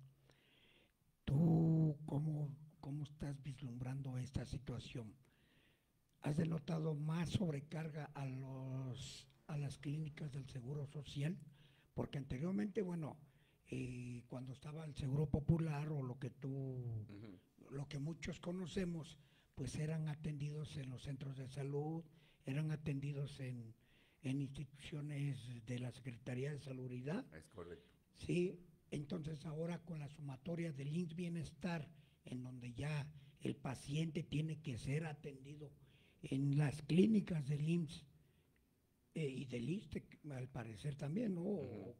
¿tú cómo, cómo estás vislumbrando esta situación? ¿Has denotado más sobrecarga a los, a las clínicas del Seguro Social, porque anteriormente, bueno, eh, cuando estaba el Seguro Popular o lo que tú, uh-huh. lo que muchos conocemos, pues eran atendidos en los centros de salud, eran atendidos en, en instituciones de la Secretaría de Salubridad. Es correcto. Sí, entonces ahora con la sumatoria del I M S S Bienestar, en donde ya el paciente tiene que ser atendido en las clínicas del I M S S eh, y del I S S S T E, al parecer también, ¿no? Uh-huh.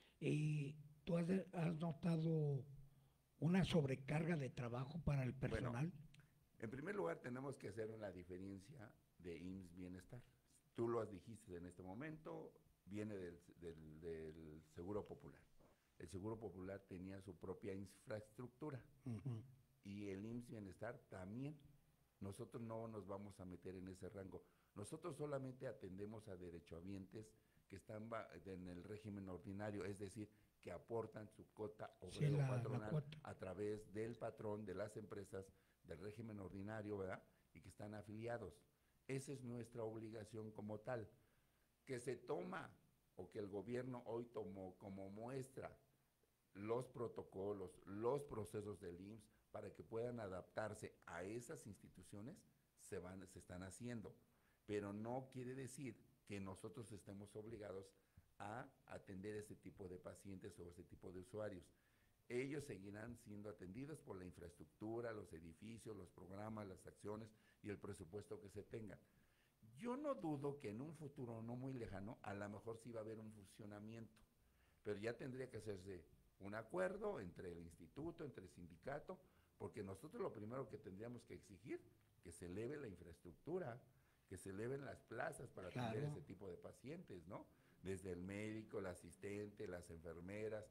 Y ¿tú has, has notado una sobrecarga de trabajo para el personal? Bueno, en primer lugar tenemos que hacer una diferencia de I M S S Bienestar. Tú lo has dijiste en este momento, viene del, del, del Seguro Popular. El Seguro Popular tenía su propia infraestructura. Uh-huh. Y el I M S S Bienestar también. Nosotros no nos vamos a meter en ese rango. Nosotros solamente atendemos a derechohabientes que están en el régimen ordinario, es decir, que aportan su cuota obrero sí, patronal a través del patrón, de las empresas, del régimen ordinario, ¿verdad? Y que están afiliados. Esa es nuestra obligación como tal. Que se toma, o que el gobierno hoy tomó como muestra los protocolos, los procesos del I M S S para que puedan adaptarse a esas instituciones, se van, se están haciendo. Pero no quiere decir que nosotros estemos obligados a atender ese tipo de pacientes o ese tipo de usuarios. Ellos seguirán siendo atendidos por la infraestructura, los edificios, los programas, las acciones y el presupuesto que se tengan. Yo no dudo que en un futuro no muy lejano, a lo mejor sí va a haber un funcionamiento, pero ya tendría que hacerse un acuerdo entre el instituto, entre el sindicato, porque nosotros lo primero que tendríamos que exigir, que se eleve la infraestructura, que se eleven las plazas para atender claro. ese tipo de pacientes, ¿no? Desde el médico, el asistente, las enfermeras,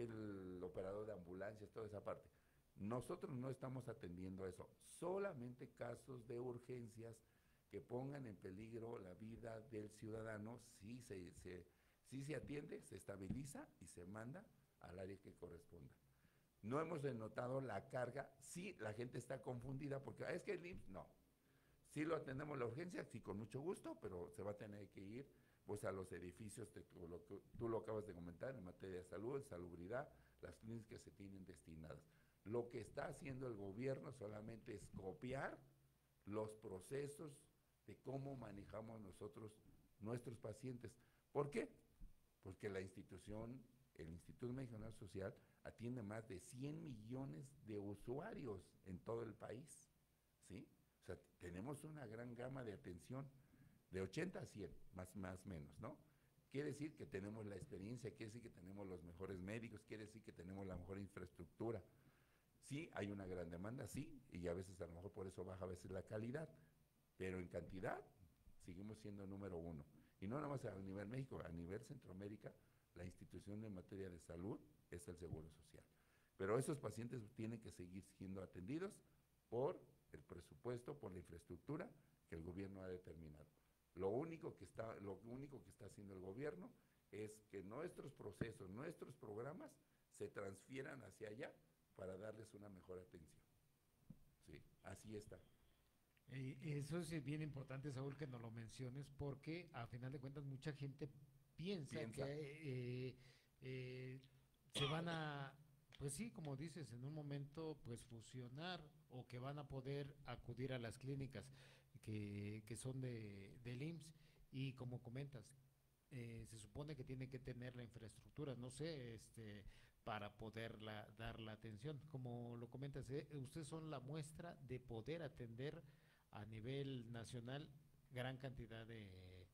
el operador de ambulancias, toda esa parte. Nosotros no estamos atendiendo eso, solamente casos de urgencias que pongan en peligro la vida del ciudadano, sí se, se, sí se atiende, se estabiliza y se manda al área que corresponda. No hemos notado la carga, sí la gente está confundida porque es que el I M S S no. Sí lo atendemos la urgencia, sí con mucho gusto, pero se va a tener que ir pues a los edificios, de, tú, lo, tú lo acabas de comentar, en materia de salud, salubridad, las clínicas que se tienen destinadas. Lo que está haciendo el gobierno solamente es copiar los procesos de cómo manejamos nosotros nuestros pacientes. ¿Por qué? Porque la institución, el Instituto Mexicano Social, atiende más de cien millones de usuarios en todo el país, ¿sí? O sea, tenemos una gran gama de atención, de ochenta a cien, más más menos, ¿no? Quiere decir que tenemos la experiencia, quiere decir que tenemos los mejores médicos, quiere decir que tenemos la mejor infraestructura. Sí, hay una gran demanda, sí, y a veces a lo mejor por eso baja a veces la calidad, pero en cantidad seguimos siendo número uno. Y no nada más a nivel México, a nivel Centroamérica, la institución en materia de salud es el Seguro Social. Pero esos pacientes tienen que seguir siendo atendidos por el presupuesto, por la infraestructura que el gobierno ha determinado. Lo único que está, lo único que está haciendo el gobierno es que nuestros procesos, nuestros programas se transfieran hacia allá para darles una mejor atención. Sí, así está. Eh, eso es bien importante, Saúl, que nos lo menciones, porque a final de cuentas mucha gente piensa, piensa. que eh, eh, se van a, pues sí, como dices, en un momento pues fusionar o que van a poder acudir a las clínicas que, que son de, del I M S S, y como comentas, eh, se supone que tiene que tener la infraestructura, no sé, este, para poder la, dar la atención. Como lo comentas, eh, ustedes son la muestra de poder atender a nivel nacional gran cantidad de,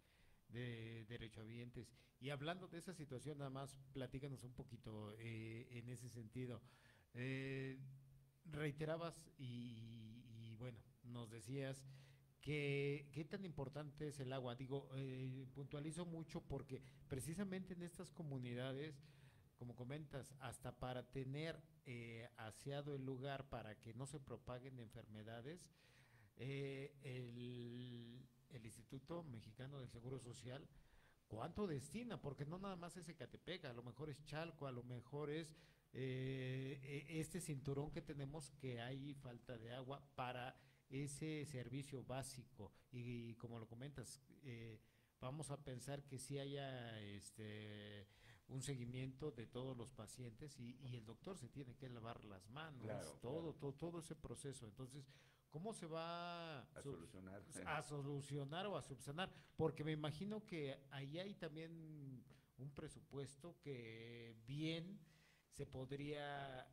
de derechohabientes. Y hablando de esa situación, nada más platícanos un poquito eh, en ese sentido. Eh, reiterabas y, y bueno, nos decías que qué tan importante es el agua. Digo, eh, puntualizo mucho porque precisamente en estas comunidades, como comentas, hasta para tener eh, aseado el lugar para que no se propaguen enfermedades, eh, el, el Instituto Mexicano del Seguro Social, ¿cuánto destina? Porque no nada más es Ecatepec, a lo mejor es Chalco, a lo mejor es eh, este cinturón que tenemos, que hay falta de agua para ese servicio básico. Y, y como lo comentas, eh, vamos a pensar que sí haya este un seguimiento de todos los pacientes y, y el doctor se tiene que lavar las manos, Claro, todo, claro. todo, todo ese proceso. Entonces, ¿cómo se va A su- solucionar. a solucionar o a subsanar? Porque me imagino que ahí hay también un presupuesto que bien se podría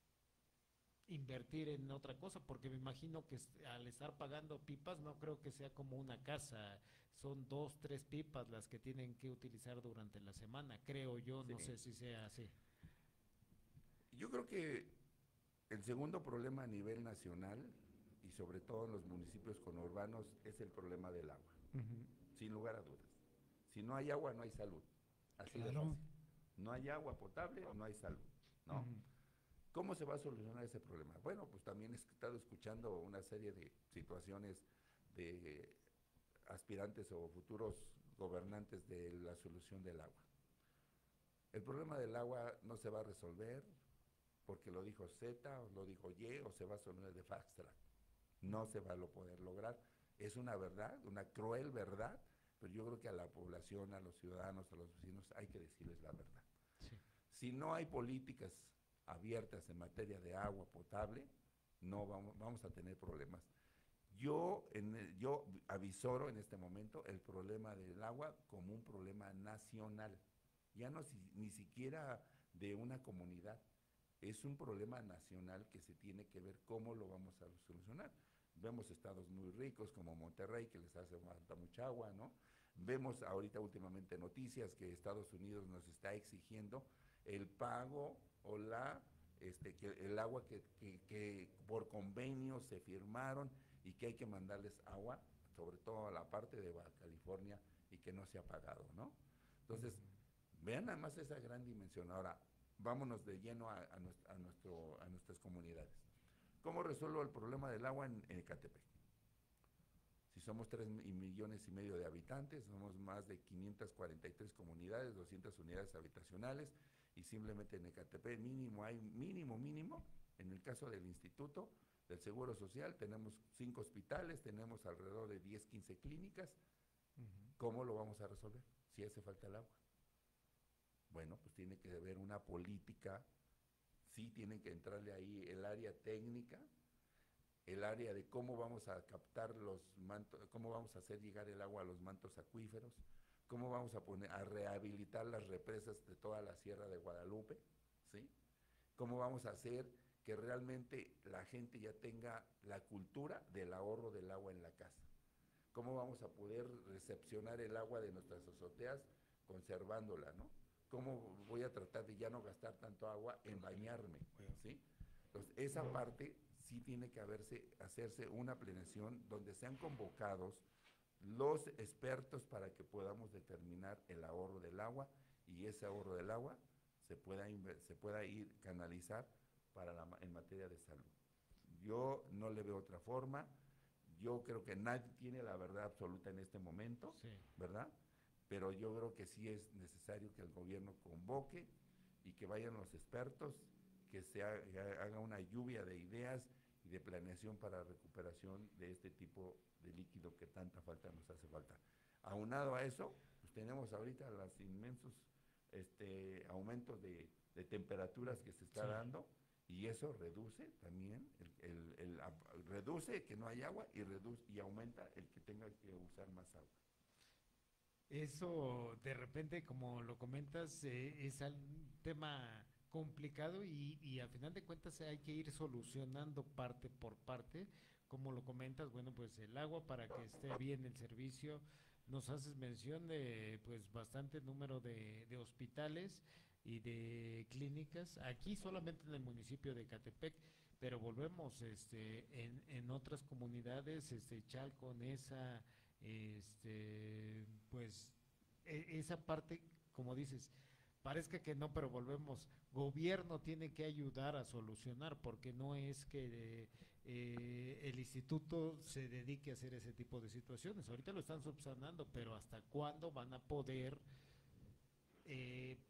invertir en otra cosa, porque me imagino que es- al estar pagando pipas no creo que sea como una casa, son dos, tres pipas las que tienen que utilizar durante la semana, creo yo, no Sí. sé si sea así. Yo creo que el segundo problema a nivel nacional y sobre todo en los municipios conurbanos es el problema del agua, sin lugar a dudas. Si no hay agua, no hay salud. Así de Claro. fácil. No hay agua potable, no hay salud, ¿no? Ujú. ¿Cómo se va a solucionar ese problema? Bueno, pues también he estado escuchando una serie de situaciones de aspirantes o futuros gobernantes de la solución del agua. El problema del agua no se va a resolver porque lo dijo Z, o lo dijo Y, o se va a solucionar de fast track. No se va a lo poder lograr. Es una verdad, una cruel verdad, pero yo creo que a la población, a los ciudadanos, a los vecinos, hay que decirles la verdad. Sí. Si no hay políticas abiertas en materia de agua potable, no vamos, vamos a tener problemas. Yo, en el- yo avisoro en este momento el problema del agua como un problema nacional, ya no si- ni siquiera de una comunidad, es un problema nacional que se tiene que ver cómo lo vamos a solucionar. Vemos estados muy ricos como Monterrey que les hace falta mucha agua, ¿no? Vemos ahorita últimamente noticias que Estados Unidos nos está exigiendo el pago o la este que el agua que, que, que por convenio se firmaron y que hay que mandarles agua, sobre todo a la parte de Baja California y que no se ha pagado, ¿no? Entonces, vean nada más esa gran dimensión. Ahora, vámonos de lleno a, a, nuestro, a, nuestro, a nuestras comunidades. ¿Cómo resuelvo el problema del agua en, en Ecatepec? Si somos tres millones y medio de habitantes, somos más de quinientas cuarenta y tres comunidades, doscientas unidades habitacionales, y simplemente en Ecatepec mínimo hay, mínimo, mínimo, en el caso del Instituto del Seguro Social, tenemos cinco hospitales, tenemos alrededor de diez, quince clínicas. Ujú. ¿Cómo lo vamos a resolver si hace falta el agua? Bueno, pues tiene que haber una política, sí tiene que entrarle ahí el área técnica, el área de cómo vamos a captar los mantos, cómo vamos a hacer llegar el agua a los mantos acuíferos, cómo vamos a poner a rehabilitar las represas de toda la Sierra de Guadalupe, ¿sí? Cómo vamos a hacer que realmente la gente ya tenga la cultura del ahorro del agua en la casa. Cómo vamos a poder recepcionar el agua de nuestras azoteas conservándola, ¿no? Cómo voy a tratar de ya no gastar tanto agua en bañarme, ¿sí? Entonces, esa parte sí tiene que haberse, hacerse una planeación donde sean convocados los expertos para que podamos determinar el ahorro del agua y ese ahorro del agua se pueda, se pueda ir canalizar para la, en materia de salud. Yo no le veo otra forma, yo creo que nadie tiene la verdad absoluta en este momento, Sí. ¿verdad? Pero yo creo que sí es necesario que el gobierno convoque y que vayan los expertos, que se haga, haga una lluvia de ideas y de planeación para recuperación de este tipo de líquido que tanta falta nos hace falta. Aunado a eso, pues tenemos ahorita los inmensos este, aumentos de, de temperaturas que se está Sí. dando y eso reduce también, el, el, el, el, reduce que no hay agua y, reduce, y aumenta el que tenga que usar más agua. Eso de repente, como lo comentas, eh, es un tema complicado y, y a final de cuentas hay que ir solucionando parte por parte. Como lo comentas, bueno, pues el agua para que esté bien el servicio. Nos haces mención de pues bastante número de, de hospitales y de clínicas. Aquí solamente en el municipio de Ecatepec, pero volvemos este en, en otras comunidades, este Chalco, Nesa, este pues e- esa parte, como dices, parezca que no, pero volvemos, gobierno tiene que ayudar a solucionar, porque no es que eh, el instituto se dedique a hacer ese tipo de situaciones. Ahorita lo están subsanando, pero ¿hasta cuándo van a poder eh,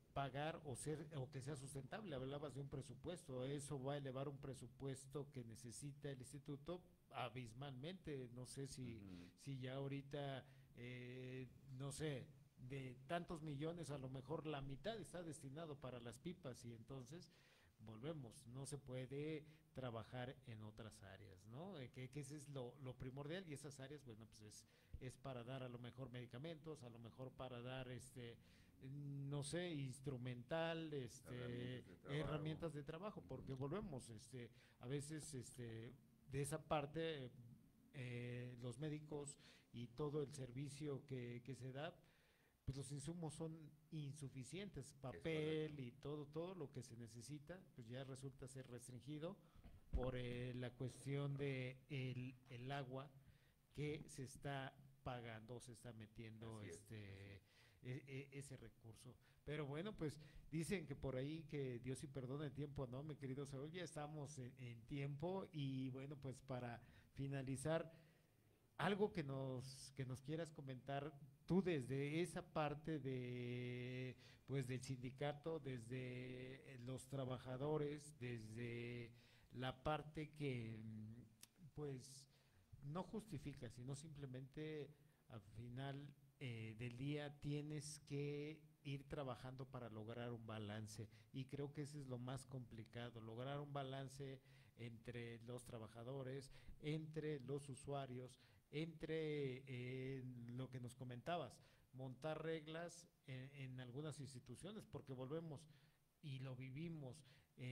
pagar o ser o que sea sustentable. Hablabas de un presupuesto, eso va a elevar un presupuesto que necesita el instituto abismalmente. No sé si, Ujú. si ya ahorita, eh, no sé, de tantos millones, a lo mejor la mitad está destinado para las pipas y entonces volvemos, no se puede trabajar en otras áreas, ¿no? Eh, que, que ese es lo, lo primordial y esas áreas, bueno, pues es, es para dar a lo mejor medicamentos, a lo mejor para dar, este, no sé, instrumental, este, Herramientas de trabajo. herramientas de trabajo, porque Ujú. volvemos, este, a veces, este, de esa parte, eh, los médicos y todo el servicio que, que se da, pues los insumos son insuficientes, papel correcto. y todo, todo lo que se necesita, pues ya resulta ser restringido por eh, la cuestión de el, el agua que se está pagando, se está metiendo Así es, así este es. e- e- ese recurso. Pero bueno, pues dicen que por ahí que Dios sí perdona el tiempo, ¿no, mi querido Saúl? Ya estamos en, en tiempo y bueno, pues para finalizar, algo que nos, que nos quieras comentar tú desde esa parte de, pues del sindicato, desde los trabajadores, desde la parte que, mm, pues, no justifica, sino simplemente al final eh, del día tienes que ir trabajando para lograr un balance y creo que ese es lo más complicado, lograr un balance entre los trabajadores, entre los usuarios, entre eh, lo que nos comentabas, montar reglas en, en algunas instituciones, porque volvemos y lo vivimos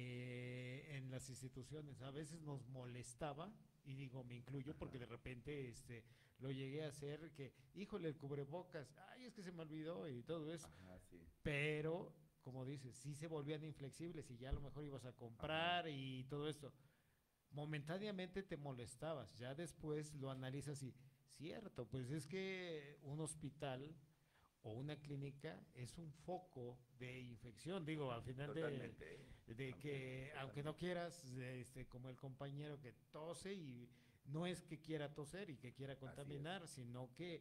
eh, en las instituciones. A veces nos molestaba, y digo, me incluyo porque Ajá. de repente este, lo llegué a hacer, que, híjole, el cubrebocas, ay, es que se me olvidó y todo eso, Ajá, sí. pero como dices, sí se volvían inflexibles y ya a lo mejor ibas a Ajá. comprar y todo esto momentáneamente te molestabas, ya después lo analizas y, cierto, pues es que un hospital o una clínica es un foco de infección, digo, al final de, Totalmente. de También, que, aunque no totalmente. quieras, este, como el compañero que tose y no es que quiera toser y que quiera Así es. contaminar, sino que,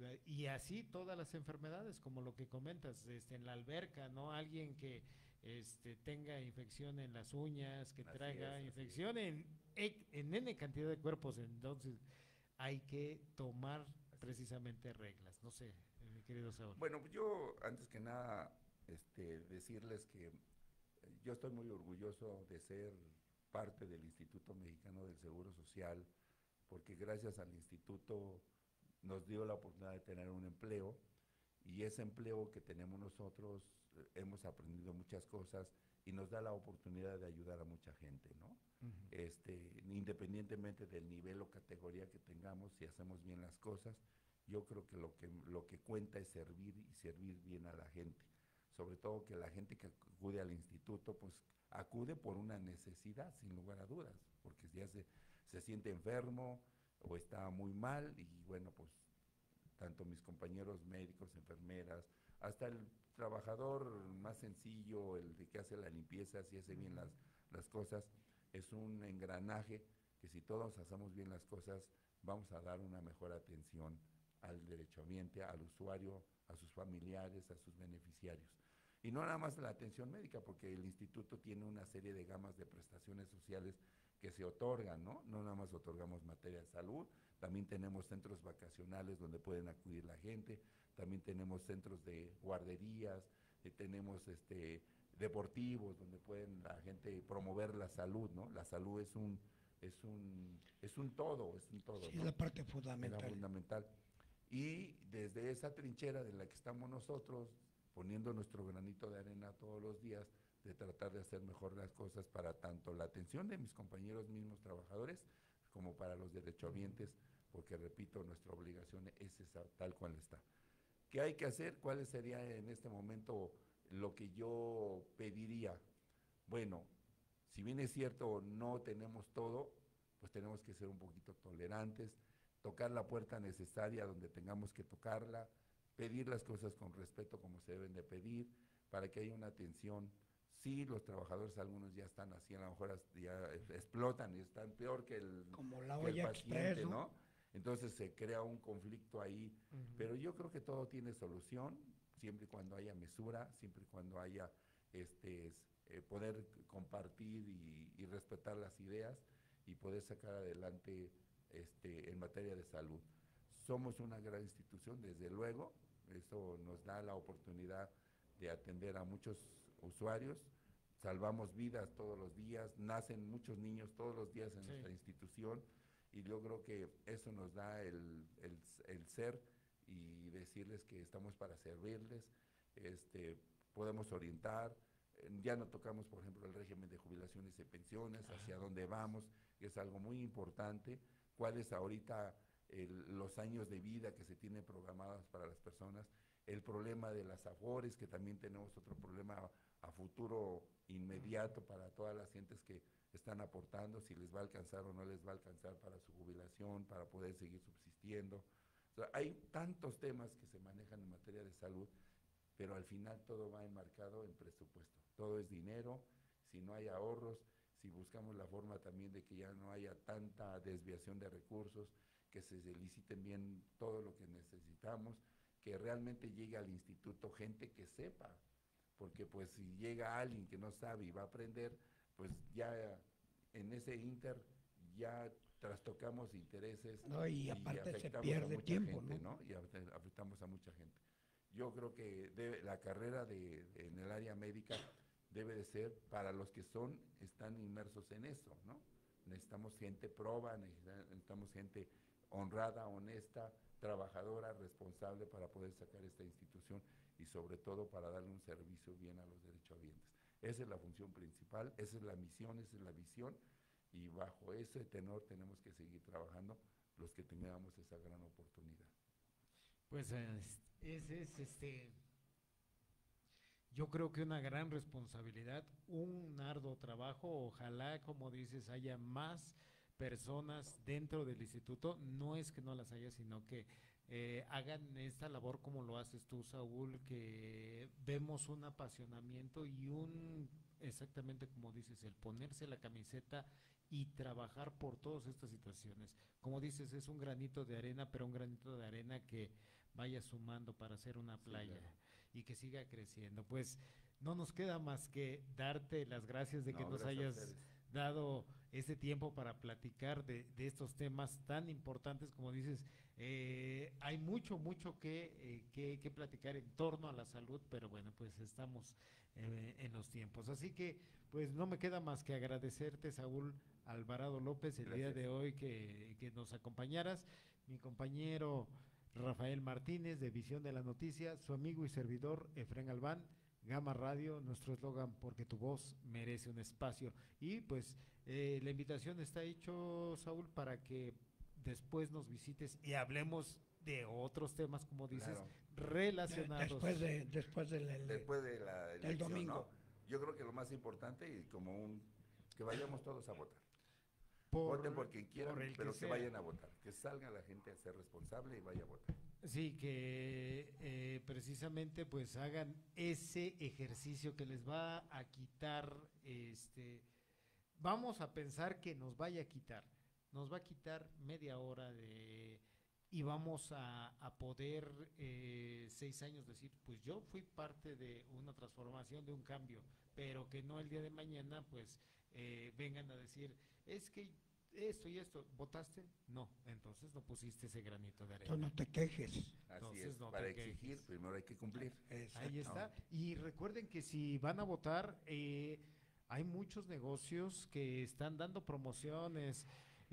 y así todas las enfermedades, como lo que comentas, este, en la alberca, ¿no? Alguien que este, tenga infección en las uñas, que Así traiga es, así es. infección en, en N cantidad de cuerpos, entonces hay que tomar Así es. precisamente reglas. No sé, eh, mi querido Saúl. Bueno, pues yo antes que nada, este, decirles que eh, yo estoy muy orgulloso de ser parte del Instituto Mexicano del Seguro Social, porque gracias al instituto nos dio la oportunidad de tener un empleo y ese empleo que tenemos nosotros eh, hemos aprendido muchas cosas y nos da la oportunidad de ayudar a mucha gente, ¿no? Uh -huh. Este, independientemente del nivel o categoría que tengamos, si hacemos bien las cosas, yo creo que lo que, lo que cuenta es servir y servir bien a la gente. Sobre todo que la gente que acude al instituto, pues acude por una necesidad, sin lugar a dudas, porque ya se, se siente enfermo o está muy mal y bueno, pues tanto mis compañeros médicos, enfermeras, hasta el trabajador más sencillo, el de que hace la limpieza, si hace bien las, las cosas, es un engranaje que si todos hacemos bien las cosas, vamos a dar una mejor atención al derechohabiente, al usuario, a sus familiares, a sus beneficiarios. Y no nada más la atención médica, porque el instituto tiene una serie de gamas de prestaciones sociales que se otorgan, ¿no? No nada más otorgamos materia de salud, también tenemos centros vacacionales donde pueden acudir la gente, también tenemos centros de guarderías, eh, tenemos este, deportivos donde pueden la gente promover la salud, ¿no? La salud es un, es un, es un todo, es un todo, Sí, ¿no? es la parte Es la fundamental. fundamental. Y desde esa trinchera de la que estamos nosotros, poniendo nuestro granito de arena todos los días, de tratar de hacer mejor las cosas para tanto la atención de mis compañeros mismos trabajadores, como para los derechohabientes, porque repito, nuestra obligación es esa, tal cual está. ¿Qué hay que hacer? ¿Cuál sería en este momento lo que yo pediría? Bueno, si bien es cierto, no tenemos todo, pues tenemos que ser un poquito tolerantes, tocar la puerta necesaria donde tengamos que tocarla, pedir las cosas con respeto como se deben de pedir, para que haya una atención. Sí, los trabajadores, algunos ya están así, a lo mejor ya explotan y están peor que el, Como la que el olla paciente, express, ¿no? ¿no? Entonces se crea un conflicto ahí, Uh -huh. pero yo creo que todo tiene solución, siempre y cuando haya mesura, siempre y cuando haya este, eh, poder compartir y, y respetar las ideas y poder sacar adelante este, en materia de salud. Somos una gran institución, desde luego, eso nos da la oportunidad de atender a muchos usuarios, salvamos vidas todos los días, nacen muchos niños todos los días en sí. nuestra institución, y yo creo que eso nos da el, el, el ser y decirles que estamos para servirles, este, podemos orientar, ya no tocamos, por ejemplo, el régimen de jubilaciones y pensiones, hacia dónde vamos, que es algo muy importante, cuáles ahorita el, los años de vida que se tienen programados para las personas, el problema de las afores, que también tenemos otro problema a, a futuro inmediato para todas las gentes que están aportando, si les va a alcanzar o no les va a alcanzar para su jubilación, para poder seguir subsistiendo. O sea, hay tantos temas que se manejan en materia de salud, pero al final todo va enmarcado en presupuesto. Todo es dinero, si no hay ahorros, si buscamos la forma también de que ya no haya tanta desviación de recursos, que se liciten bien todo lo que necesitamos, que realmente llegue al instituto gente que sepa, porque pues si llega alguien que no sabe y va a aprender, pues ya en ese inter ya trastocamos intereses. No, y, y aparte se pierde tiempo, gente, ¿no? ¿no? Y afectamos a mucha gente. Yo creo que debe, la carrera de, de, en el área médica debe de ser para los que son, están inmersos en eso, ¿no? Necesitamos gente proba, necesitamos gente honrada, honesta, trabajadora, responsable para poder sacar esta institución y sobre todo para darle un servicio bien a los derechohabientes. Esa es la función principal, esa es la misión, esa es la visión, y bajo ese tenor tenemos que seguir trabajando los que tengamos esa gran oportunidad. Pues ese es este, yo creo que una gran responsabilidad, un arduo trabajo, ojalá, como dices, haya más personas dentro del instituto, no es que no las haya, sino que eh, hagan esta labor como lo haces tú, Saúl, que vemos un apasionamiento y un, exactamente como dices, el ponerse la camiseta y trabajar por todas estas situaciones. Como dices, es un granito de arena, pero un granito de arena que vaya sumando para hacer una playa, sí, claro, y que siga creciendo. Pues no nos queda más que darte las gracias de no, que nos hayas dado ese tiempo para platicar de, de estos temas tan importantes, como dices, eh, hay mucho, mucho que, eh, que, que platicar en torno a la salud, pero bueno, pues estamos eh, en los tiempos. Así que, pues no me queda más que agradecerte, Saúl Alvarado López, el Gracias. día de hoy que, que nos acompañaras, mi compañero Rafael Martínez de Visión de la Noticia, su amigo y servidor Efrén Albán, Gama Radio, nuestro eslogan, porque tu voz merece un espacio. Y pues eh, la invitación está hecho, Saúl, para que después nos visites y hablemos de otros temas, como dices, claro, relacionados. Después de, después de la, después de la elección, del domingo. ¿no? Yo creo que lo más importante y como un que vayamos todos a votar. Por, Voten por quien quieran, por pero que, que vayan a votar, que salga la gente a ser responsable y vaya a votar. Sí, que eh, precisamente pues hagan ese ejercicio que les va a quitar, este, vamos a pensar que nos vaya a quitar, nos va a quitar media hora de, y vamos a, a poder eh, seis años decir, pues yo fui parte de una transformación, de un cambio, pero que no el día de mañana pues eh, vengan a decir, es que esto y esto, ¿votaste? No, entonces no pusiste ese granito de arena. Tú no te quejes. Así entonces, es, no para te exigir quejes. Primero hay que cumplir. Exacto. Ahí está, y recuerden que si van a votar, eh, hay muchos negocios que están dando promociones,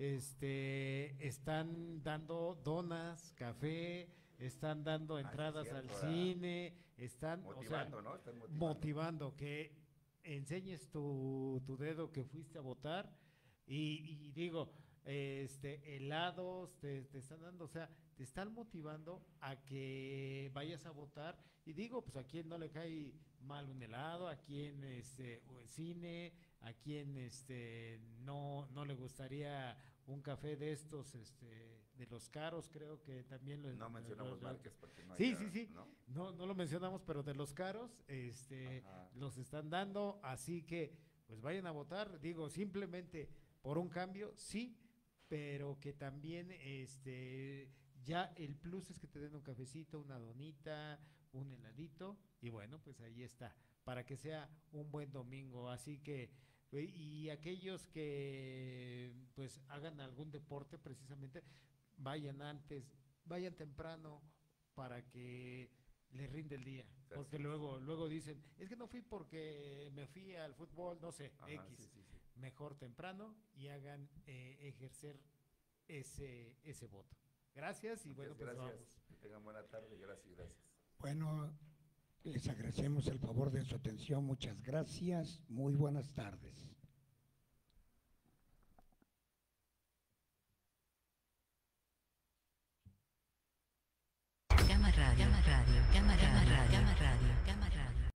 este, están dando donas, café, están dando entradas ah, sí, cierto, al cine, están motivando, o sea, ¿no? Están motivando. motivando que enseñes tu, tu dedo que fuiste a votar. Y, y digo, este, helados te, te están dando, o sea, te están motivando a que vayas a votar. Y digo, pues a quien no le cae mal un helado, a quien este, o el cine, a quien este, no, no le gustaría un café de estos, este, de los caros, creo que también lo, no mencionamos los, marcas porque no hay sí, nada, sí, sí, ¿no? No, no lo mencionamos, pero de los caros, este, Ajá. los están dando, así que pues vayan a votar. Digo, simplemente por un cambio, sí, pero que también este Ya el plus es que te den un cafecito, una donita, un heladito, y bueno, pues ahí está, para que sea un buen domingo. Así que, eh, y aquellos que pues hagan algún deporte precisamente, vayan antes, vayan temprano para que les rinde el día, porque Gracias. luego luego dicen, es que no fui porque me fui al fútbol, no sé, Ajá, X. sí, sí, sí. Mejor temprano y hagan eh, ejercer ese ese voto. Gracias y Muchas bueno, pues gracias. vamos. Que tengan buena tarde. Gracias, gracias. Bueno, les agradecemos el favor de su atención. Muchas gracias. Muy buenas tardes. Gama Radio, Gama Radio, Gama Radio, Gama Radio, Gama Radio.